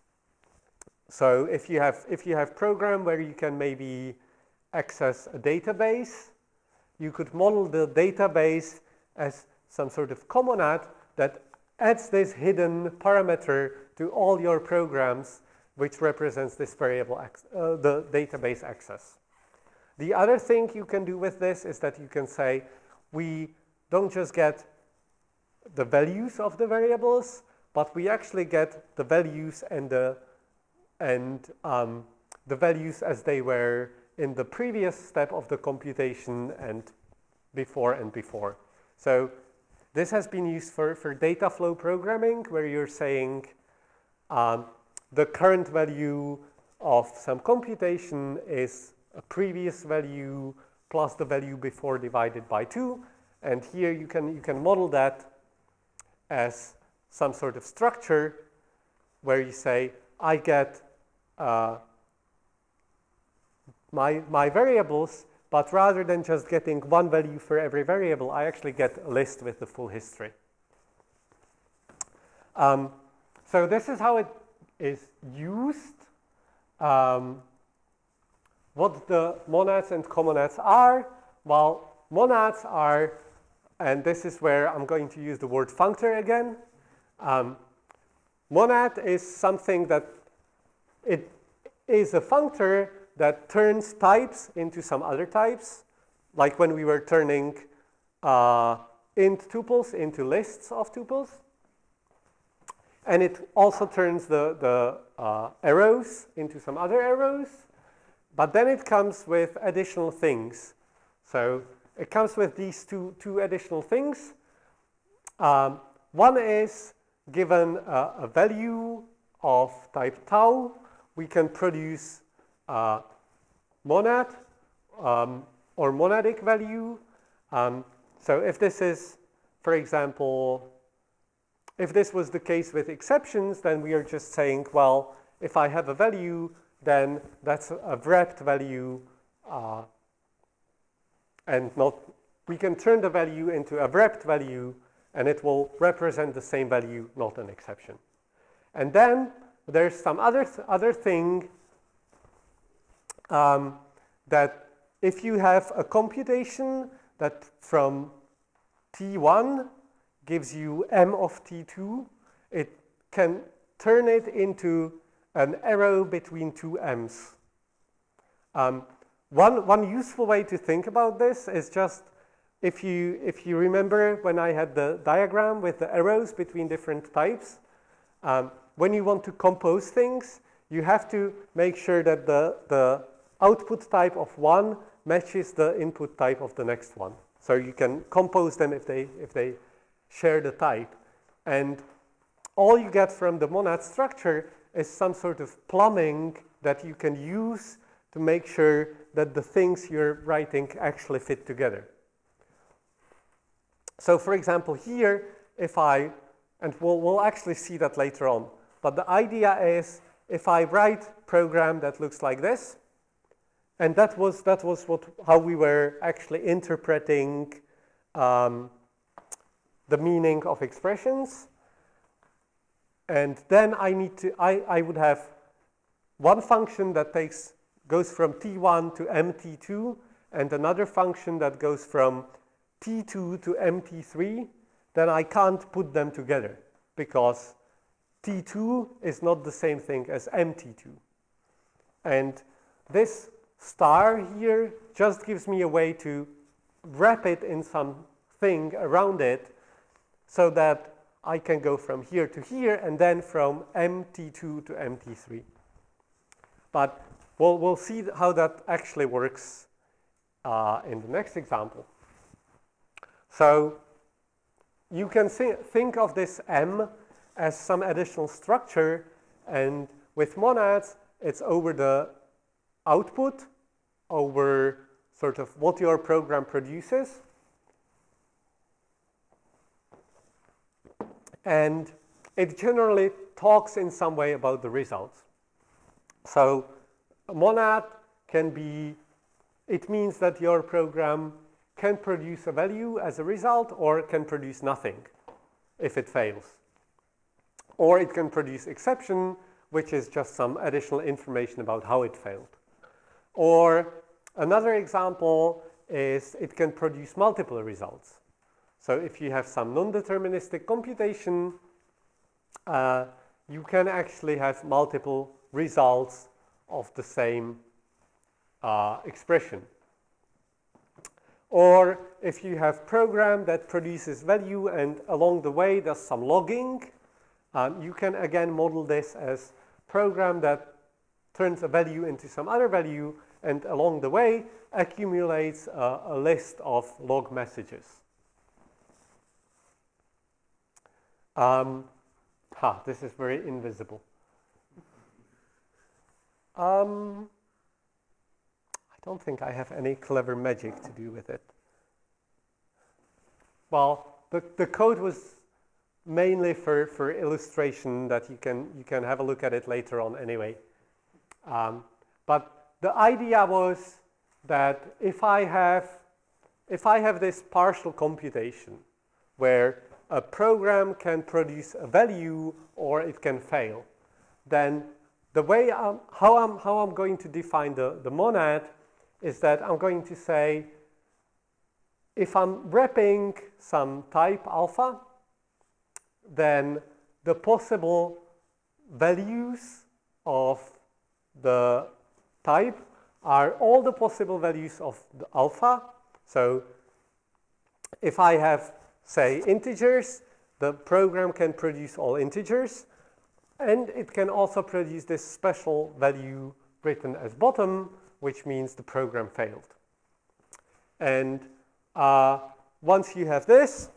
so if you have if you have program where you can maybe access a database, you could model the database as some sort of comonad that adds this hidden parameter to all your programs, which represents this variable, uh, the database access. The other thing you can do with this is that you can say, we don't just get the values of the variables, but we actually get the values and the and um, the values as they were in the previous step of the computation and before and before. So this has been used for, for data flow programming, where you're saying um, the current value of some computation is a previous value plus the value before divided by two. And here you can, you can model that as some sort of structure where you say, I get uh, my, my variables, but rather than just getting one value for every variable, I actually get a list with the full history. Um, so this is how it is used. Um, what the monads and comonads are? Well, monads are, and this is where I'm going to use the word functor again. Um, monad is something that it is a functor that turns types into some other types, like when we were turning uh, int tuples into lists of tuples. And it also turns the, the uh, arrows into some other arrows. But then it comes with additional things. So it comes with these two, two additional things. Um, one is given a, a value of type tau, we can produce a monad um, or monadic value. Um, so if this is, for example, if this was the case with exceptions, then we are just saying, well, if I have a value, then that's a wrapped value uh, and not, we can turn the value into a wrapped value, and it will represent the same value, not an exception. And then there's some other, th other thing um, that if you have a computation that from T one gives you M of T two, it can turn it into an arrow between two M's. Um, one, one useful way to think about this is just if you, if you remember when I had the diagram with the arrows between different types, um, when you want to compose things, you have to make sure that the, the output type of one matches the input type of the next one. So you can compose them if they, if they share the type. And all you get from the monad structure is some sort of plumbing that you can use to make sure that the things you're writing actually fit together. So for example, here, if I, and we'll, we'll actually see that later on, but the idea is if I write a program that looks like this, and that was, that was what, how we were actually interpreting um, the meaning of expressions. And then I need to, I, I would have one function that takes, goes from T one to M T two, and another function that goes from T two to M T three, then I can't put them together because T two is not the same thing as M T two. And this star here just gives me a way to wrap it in something around it so that I can go from here to here and then from M T two to M T three. But we'll, we'll see how that actually works uh, in the next example. So you can th think of this M as some additional structure, and with monads, it's over the output, over sort of what your program produces. And it generally talks in some way about the results. So a monad can be, it means that your program can produce a value as a result, or it can produce nothing if it fails. Or it can produce exception, which is just some additional information about how it failed. Or another example is it can produce multiple results. So if you have some non-deterministic computation, uh, you can actually have multiple results of the same uh, expression. Or if you have program that produces value and along the way does some logging, um, you can again model this as program that turns a value into some other value and along the way accumulates a, a list of log messages. Um, ha, this is very invisible. Um, I don't think I have any clever magic to do with it. Well, the, the code was mainly for, for illustration that you can, you can have a look at it later on anyway. Um, but the idea was that if I have, if I have this partial computation where a program can produce a value or it can fail, then the way I'm, how, I'm, how I'm going to define the, the monad is that I'm going to say if I'm wrapping some type alpha, then the possible values of the type are all the possible values of the alpha. So if I have, say, integers, the program can produce all integers, and it can also produce this special value written as bottom, which means the program failed. And uh, once you have this,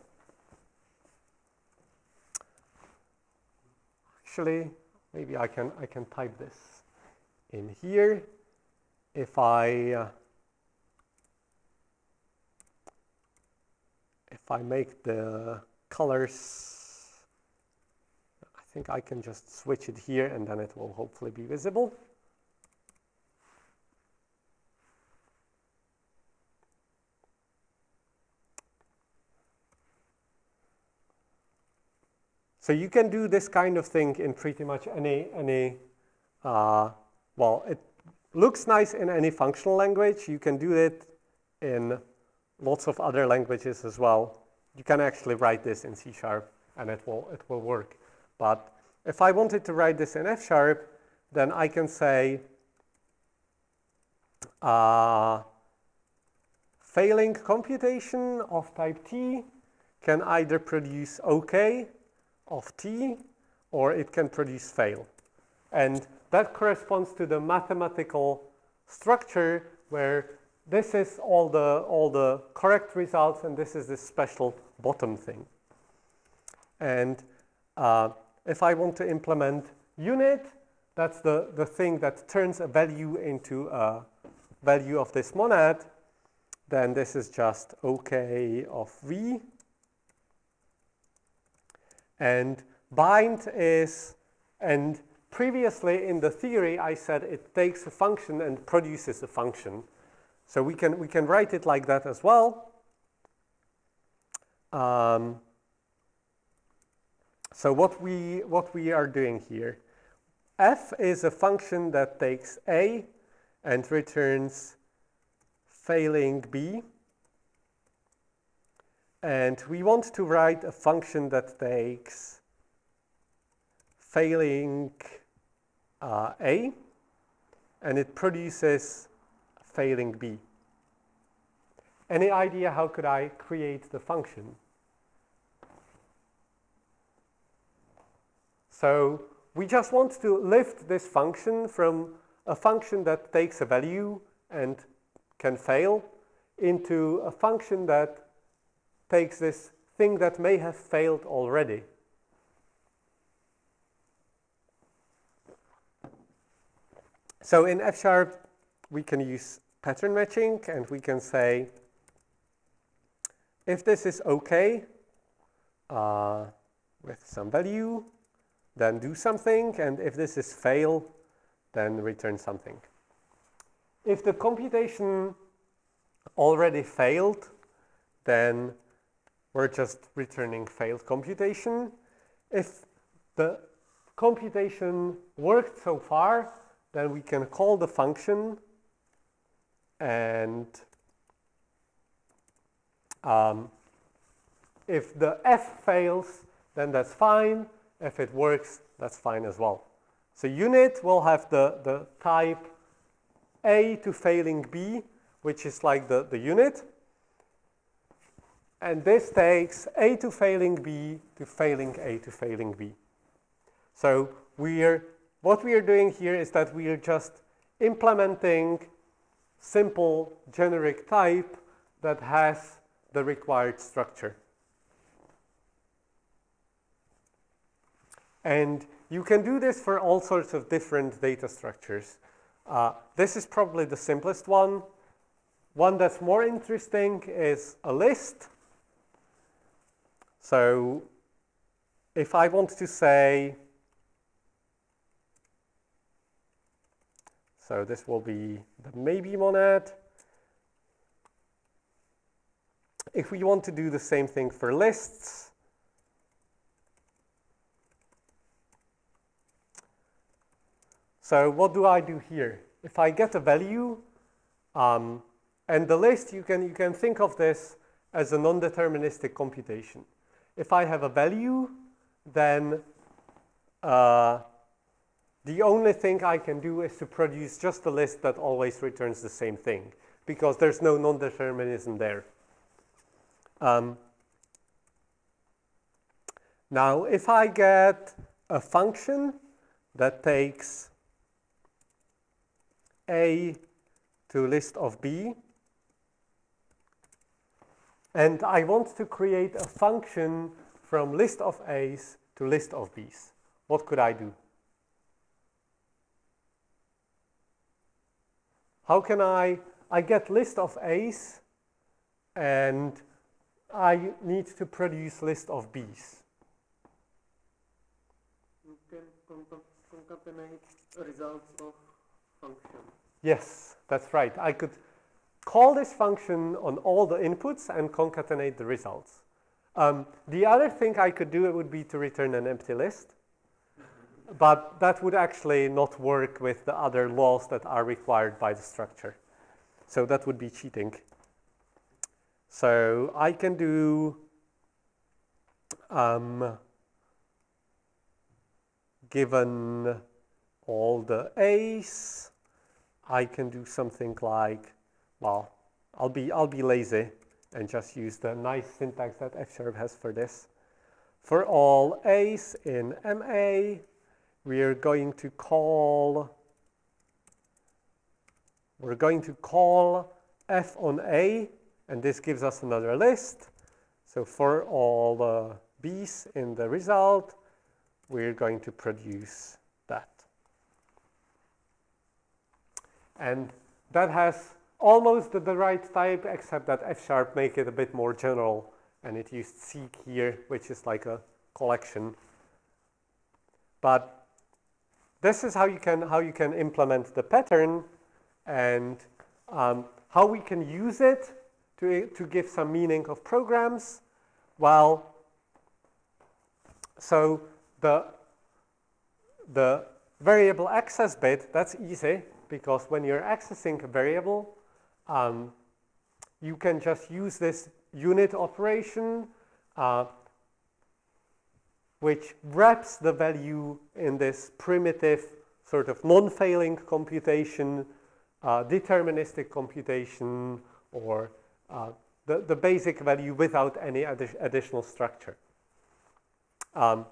actually, maybe I can, I can type this in here. If I, uh, if I make the colors, I think I can just switch it here and then it will hopefully be visible. So you can do this kind of thing in pretty much any, any uh, well, it looks nice in any functional language. You can do it in lots of other languages as well. You can actually write this in C sharp and it will, it will work. But if I wanted to write this in F sharp, then I can say uh, failing computation of type T can either produce OK of T or it can produce fail. And that corresponds to the mathematical structure where this is all the, all the correct results and this is this special bottom thing. And uh, if I want to implement unit, that's the, the thing that turns a value into a value of this monad, then this is just OK of V. And bind is, and previously in the theory I said it takes a function and produces a function. So we can, we can write it like that as well. Um, so what we, what we are doing here, f is a function that takes a and returns failing b. And we want to write a function that takes failing uh, a and it produces failing b. Any idea how could I create the function? So we just want to lift this function from a function that takes a value and can fail into a function that takes this thing that may have failed already. So in F sharp, we can use pattern matching and we can say, if this is OK uh, with some value, then do something, and if this is fail, then return something. If the computation already failed, then we're just returning failed computation. If the computation worked so far, then we can call the function and um, if the f fails, then that's fine. If it works, that's fine as well. So unit will have the, the type A to failing B, which is like the, the unit. And this takes A to failing B to failing A to failing B. So we're, what we are doing here is that we are just implementing simple generic type that has the required structure. And you can do this for all sorts of different data structures. Uh, this is probably the simplest one. One that's more interesting is a list. So if I want to say, so this will be the maybe monad. If we want to do the same thing for lists, so what do I do here? If I get a value, um, and the list, you can, you can think of this as a non-deterministic computation. If I have a value, then uh, the only thing I can do is to produce just a list that always returns the same thing, because there's no non-determinism there. Um, now, if I get a function that takes A to list of B, and I want to create a function from list of A's to list of B's, what could I do? How can I, I get list of A's and I need to produce list of B's. You can concatenate results of function. Yes, that's right. I could call this function on all the inputs and concatenate the results. Um, the other thing I could do would be to return an empty list, but that would actually not work with the other laws that are required by the structure. So that would be cheating. So I can do um, given all the A's, I can do something like, well, I'll be I'll be lazy and just use the nice syntax that F sharp has for this. For all A's in M A, we are going to call we're going to call F on A, and this gives us another list. So for all the B's in the result, we're going to produce that. And that has almost the, the right type, except that F sharp make it a bit more general, and it used seek here, which is like a collection. But this is how you can how you can implement the pattern, and um, how we can use it to to give some meaning of programs. Well, so the the variable access bit, that's easy, because when you're accessing a variable, um, you can just use this unit operation, uh, which wraps the value in this primitive sort of non-failing computation, uh, deterministic computation, or uh, the, the basic value without any addi additional structure. Um,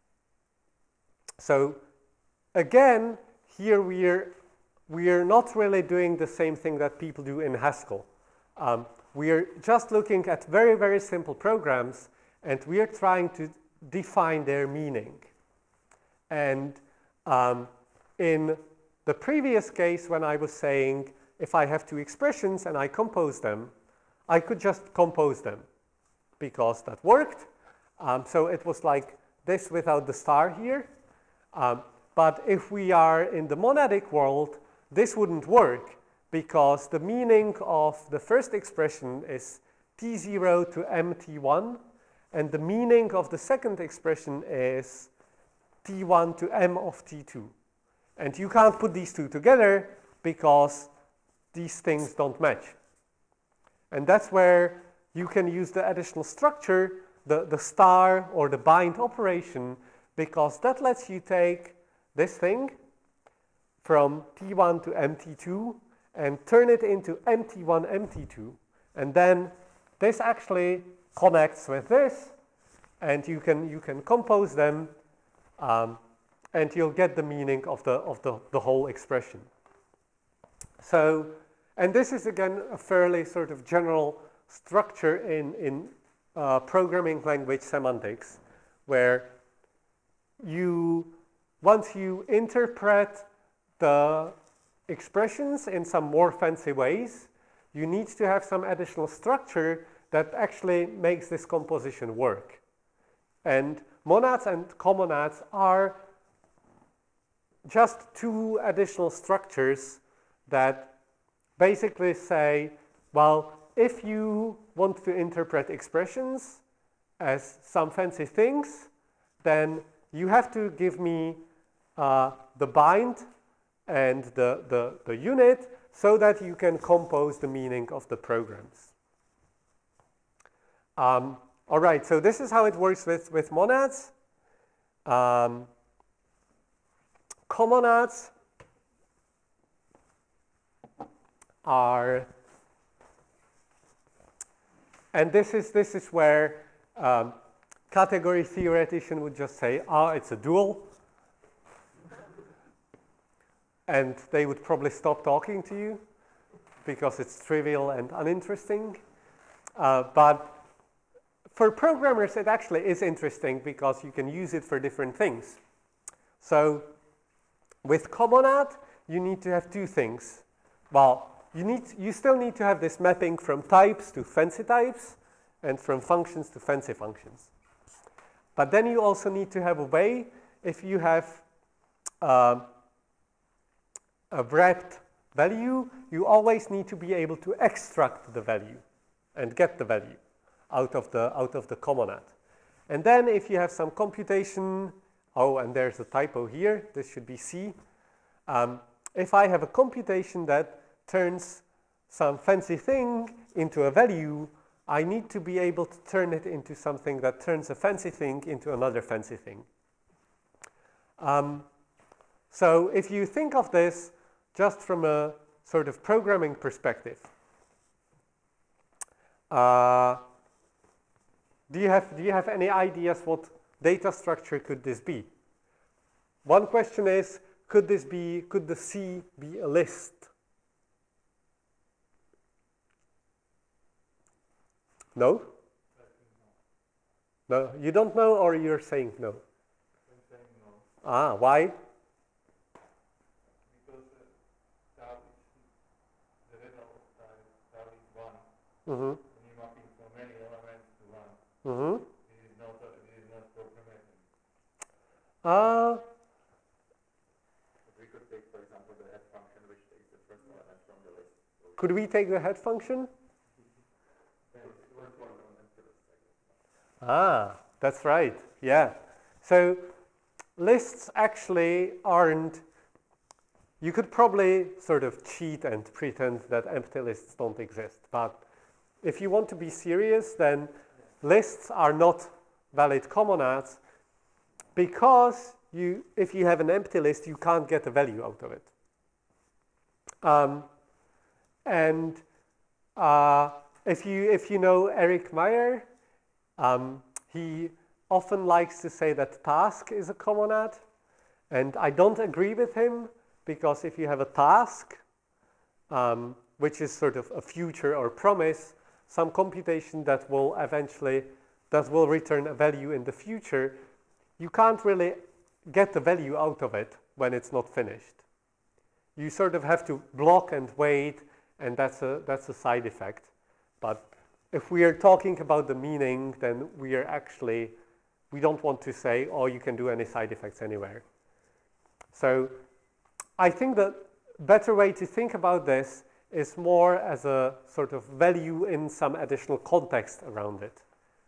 so again, here we're we're not really doing the same thing that people do in Haskell. Um, we're just looking at very, very simple programs, and we are trying to define their meaning. And um, in the previous case, when I was saying if I have two expressions and I compose them, I could just compose them because that worked. Um, so it was like this without the star here. Um, but if we are in the monadic world, this wouldn't work because the meaning of the first expression is T zero to M T one, and the meaning of the second expression is T one to M of T two. And you can't put these two together because these things don't match. And that's where you can use the additional structure, the, the star or the bind operation, because that lets you take this thing from T one to M T two and turn it into M T one, M T two. And then this actually connects with this, and you can, you can compose them, um, and you'll get the meaning of the, of the, the whole expression. So, and this is again a fairly sort of general structure in, in uh, programming language semantics, where you, once you interpret the expressions in some more fancy ways, you need to have some additional structure that actually makes this composition work. And monads and comonads are just two additional structures that basically say, well, if you want to interpret expressions as some fancy things, then you have to give me uh, the bind and the, the, the unit so that you can compose the meaning of the programs. Um, all right, so this is how it works with, with monads. Um, comonads are, and this is, this is where um, category theoretician would just say, ah, it's a dual. And they would probably stop talking to you because it's trivial and uninteresting. Uh, but for programmers, it actually is interesting because you can use it for different things. So with comonad, you need to have two things. Well, you, need, you still need to have this mapping from types to fancy types and from functions to fancy functions. But then you also need to have a way, if you have uh, a wrapped value, you always need to be able to extract the value and get the value. out of the, out of the comonad. And then if you have some computation, oh, and there's a typo here, this should be C. Um, if I have a computation that turns some fancy thing into a value, I need to be able to turn it into something that turns a fancy thing into another fancy thing. Um, so if you think of this just from a sort of programming perspective, uh, do you have, do you have any ideas what data structure could this be? One question is, could this be, could the C be a list? No? No, you don't know, or you're saying no? I'm saying no. Ah, why? Because uh, tau is the result of tau, tau is one. Mm-hmm. When you're mapping from many elements to one. Mm-hmm. This is not, uh, this is not programmatic. Uh, We could take, for example, the head function, which takes the first element from the list. could we take the head function? Ah, that's right, yeah. So lists actually aren't, you could probably sort of cheat and pretend that empty lists don't exist. But if you want to be serious, then lists are not valid comonads because you, if you have an empty list, you can't get a value out of it. Um, and uh, if you, if you know Eric Meyer, Um, he often likes to say that task is a comonad, and I don't agree with him, because if you have a task, um, which is sort of a future or promise, some computation that will eventually, that will return a value in the future, you can't really get the value out of it when it's not finished. You sort of have to block and wait, and that's a, that's a side effect. But if we are talking about the meaning, then we are actually, we don't want to say, oh, you can do any side effects anywhere. So I think the better way to think about this is more as a sort of value in some additional context around it.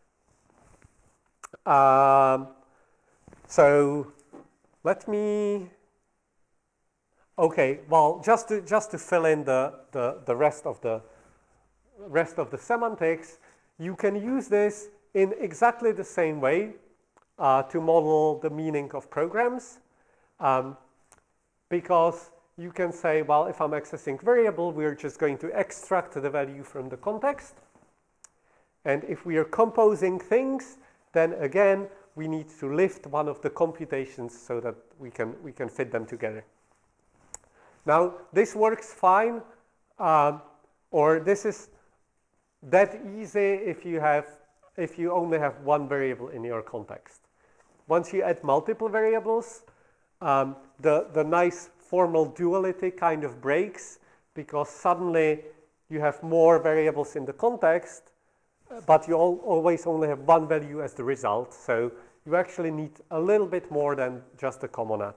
Um, so let me, okay, well, just to, just to fill in the, the, the rest of the rest of the semantics, you can use this in exactly the same way uh, to model the meaning of programs, um, because you can say, well, if I'm accessing variable, we're just going to extract the value from the context. And if we are composing things, then again, we need to lift one of the computations so that we can, we can fit them together. Now, this works fine, uh, or this is that easy if you have, if you only have one variable in your context. Once you add multiple variables, um, the, the nice formal duality kind of breaks, because suddenly you have more variables in the context, but you all, always only have one value as the result. So you actually need a little bit more than just a comonad.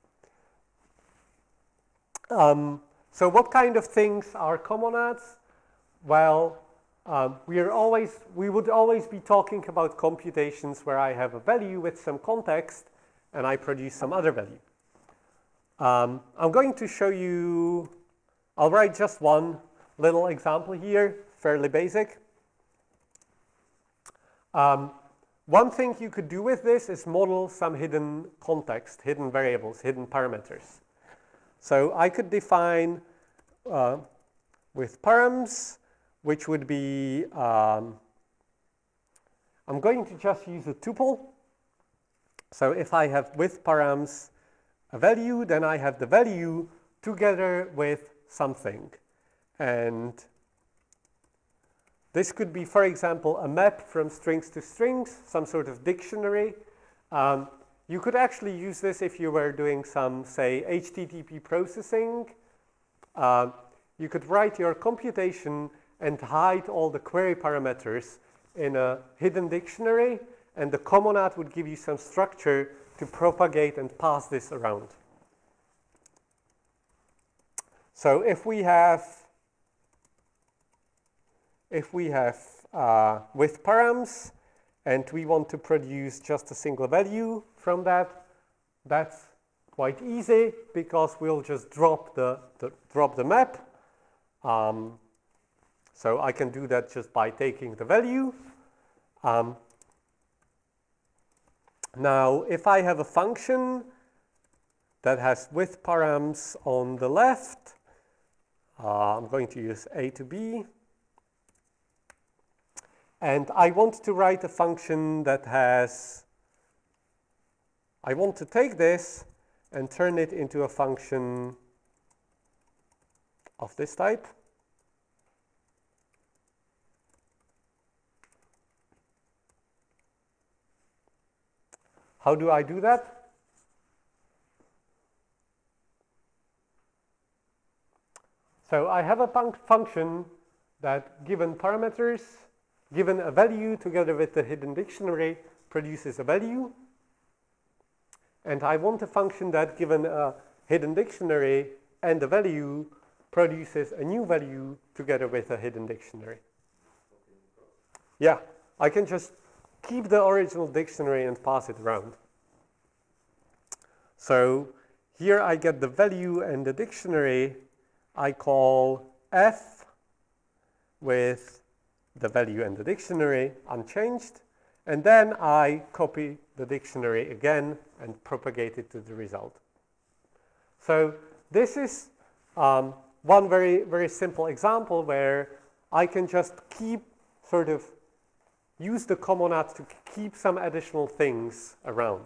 Um, so what kind of things are comonads? Well, Um, we are always, we would always be talking about computations where I have a value with some context and I produce some other value. Um, I'm going to show you, I'll write just one little example here, fairly basic. Um, one thing you could do with this is model some hidden context, hidden variables, hidden parameters. So I could define uh, with params, which would be, um, I'm going to just use a tuple. So if I have with params a value, then I have the value together with something. And this could be, for example, a map from strings to strings, some sort of dictionary. Um, you could actually use this if you were doing some, say, H T T P processing. Uh, you could write your computation and hide all the query parameters in a hidden dictionary, and the comonad would give you some structure to propagate and pass this around. So if we have, if we have uh, with params, and we want to produce just a single value from that. That's quite easy because we'll just drop the, the drop the map. Um, so I can do that just by taking the value. Um, now, if I have a function that has with params on the left, uh, I'm going to use a to b. And I want to write a function that has, I want to take this and turn it into a function of this type. How do I do that? So I have a fun function that, given parameters, given a value together with the hidden dictionary, produces a value. And I want a function that, given a hidden dictionary and a value, produces a new value together with a hidden dictionary. Yeah, I can just keep the original dictionary and pass it around. So here I get the value and the dictionary. I call f with the value and the dictionary unchanged, and then I copy the dictionary again and propagate it to the result. So this is um, one very, very simple example where I can just keep sort of use the comonads to keep some additional things around.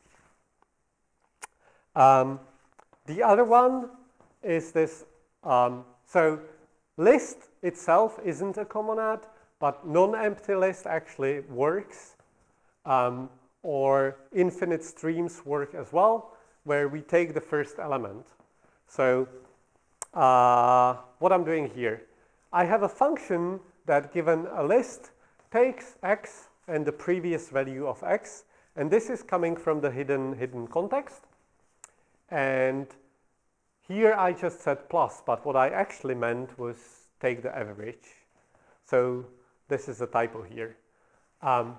Um, the other one is this, um, so list itself isn't a comonad, but non-empty list actually works, um, or infinite streams work as well, where we take the first element. So uh, what I'm doing here, I have a function that, given a list, takes x and the previous value of x, and this is coming from the hidden, hidden context. And here I just said plus, but what I actually meant was take the average. So this is a typo here. Um,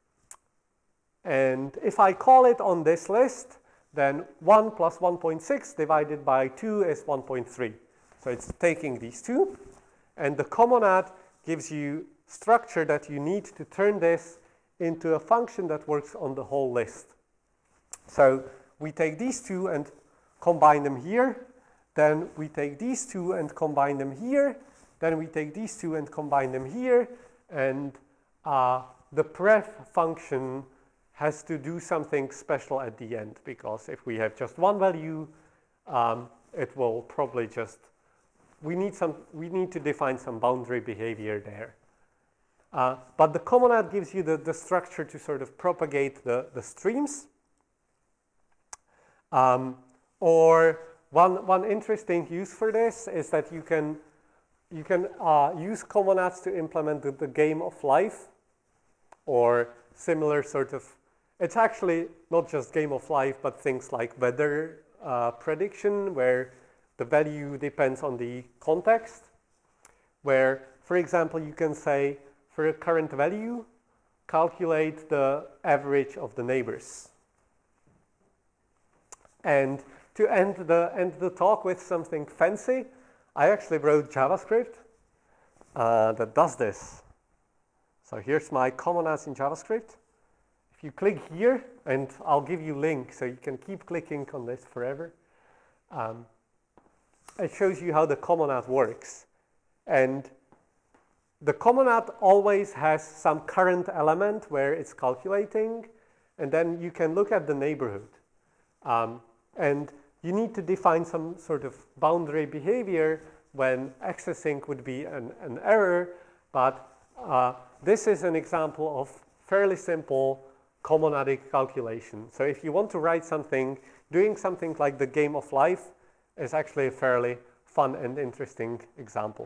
and if I call it on this list, then one plus one point six divided by two is one point three. So it's taking these two. And the comonad gives you structure that you need to turn this into a function that works on the whole list. So we take these two and combine them here. Then we take these two and combine them here. Then we take these two and combine them here. And uh, the pref function has to do something special at the end, because if we have just one value, um, it will probably just, we need some, we need to define some boundary behavior there. Uh, but the comonad gives you the, the structure to sort of propagate the, the streams. Um, or one, one interesting use for this is that you can, you can uh, use comonads to implement the, the game of life, or similar sort of, it's actually not just game of life, but things like weather uh, prediction, where the value depends on the context, where, for example, you can say, for a current value, calculate the average of the neighbors. And to end the, end the talk with something fancy, I actually wrote JavaScript uh, that does this. So here's my comonads in JavaScript. If you click here, and I'll give you links so you can keep clicking on this forever, um, it shows you how the comonad works. And the comonad always has some current element where it's calculating, and then you can look at the neighborhood. Um, and you need to define some sort of boundary behavior when accessing would be an, an error, but uh, this is an example of fairly simple comonadic calculation. So if you want to write something, doing something like the game of life is actually a fairly fun and interesting example.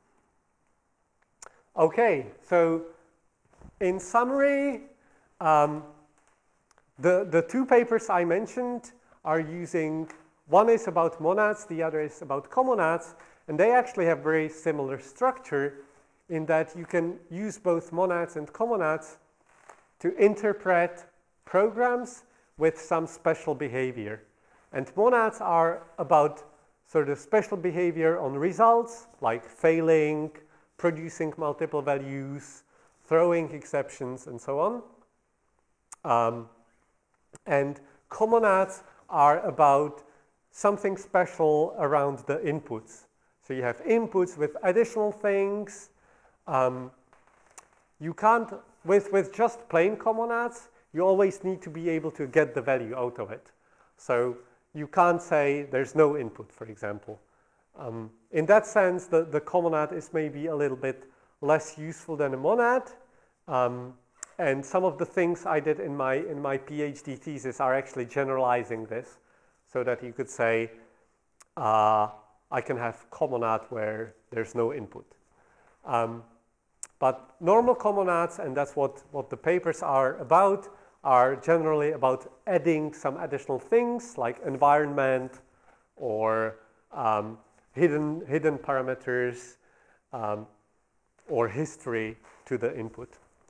Okay, so in summary, um, the, the two papers I mentioned are using, one is about monads, the other is about comonads, and they actually have very similar structure, in that you can use both monads and comonads to interpret programs with some special behavior. And monads are about sort of special behavior on results, like failing, producing multiple values, throwing exceptions, and so on. Um, and comonads are about something special around the inputs. So you have inputs with additional things. Um, you can't, with, with just plain comonads, you always need to be able to get the value out of it. So you can't say there's no input, for example. Um, in that sense, the, the comonad is maybe a little bit less useful than a monad. Um, and some of the things I did in my, in my PhD thesis are actually generalizing this, so that you could say, uh, I can have comonad where there's no input. Um, but normal comonads, and that's what, what the papers are about, are generally about adding some additional things like environment or um, hidden, hidden parameters um, or history to the input.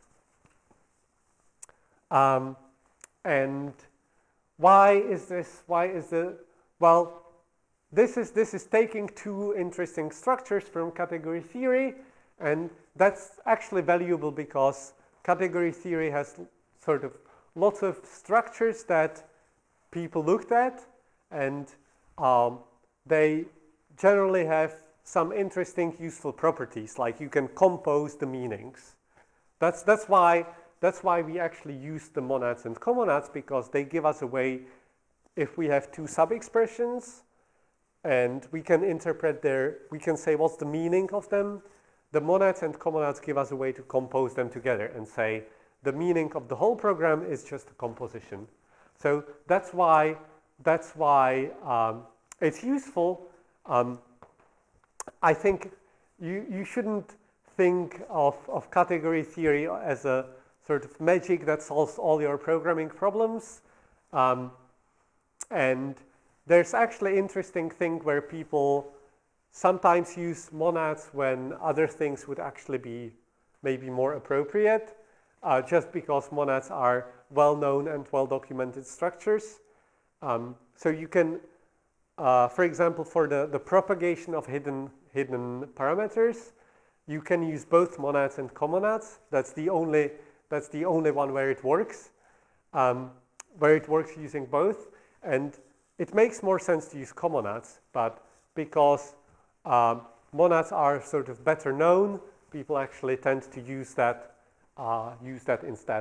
Um, and why is this, why is the, well, this is, this is taking two interesting structures from category theory, and that's actually valuable because category theory has sort of lots of structures that people looked at, and um, they generally have some interesting useful properties, like you can compose the meanings. That's, that's, why, that's why we actually use the monads and comonads, because they give us a way, if we have two sub-expressions, and we can interpret their, we can say what's the meaning of them, the monads and comonads give us a way to compose them together and say, the meaning of the whole program is just a composition. So that's why, that's why um, it's useful. Um, I think you, you shouldn't think of, of category theory as a sort of magic that solves all your programming problems. Um, and there's actually interesting thing where people sometimes use monads when other things would actually be maybe more appropriate. Uh, just because monads are well-known and well-documented structures. Um, so you can, uh, for example, for the, the propagation of hidden, hidden parameters, you can use both monads and comonads. That's the only, that's the only one where it works, um, where it works using both. And it makes more sense to use comonads, but because um, monads are sort of better known, people actually tend to use that Uh, use that instead.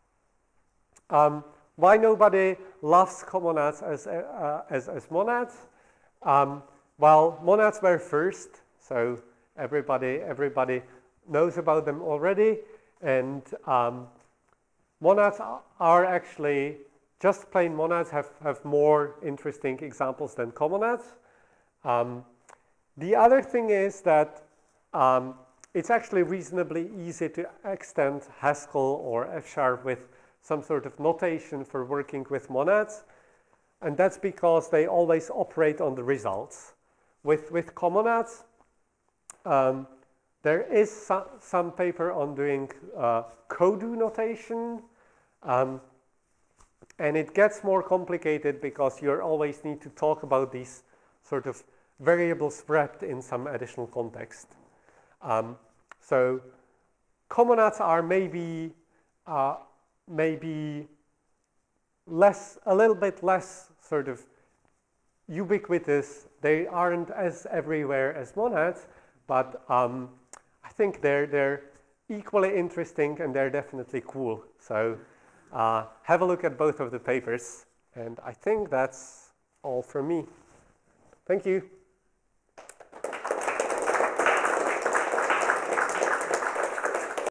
Um, why nobody loves comonads as, uh, as, as monads? Um, well, monads were first, so everybody, everybody knows about them already. And um, monads are actually, just plain monads have, have more interesting examples than comonads. Um, the other thing is that um, it's actually reasonably easy to extend Haskell or F sharp with some sort of notation for working with monads. And that's because they always operate on the results. With, with comonads, um, there is so, some paper on doing uh, codo notation. Um, and it gets more complicated because you always need to talk about these sort of variables wrapped in some additional context. Um, so comonads are maybe uh, maybe less, a little bit less sort of ubiquitous. They aren't as everywhere as monads, but um, I think they're they're equally interesting and they're definitely cool. So uh, have a look at both of the papers, and I think that's all from me. Thank you.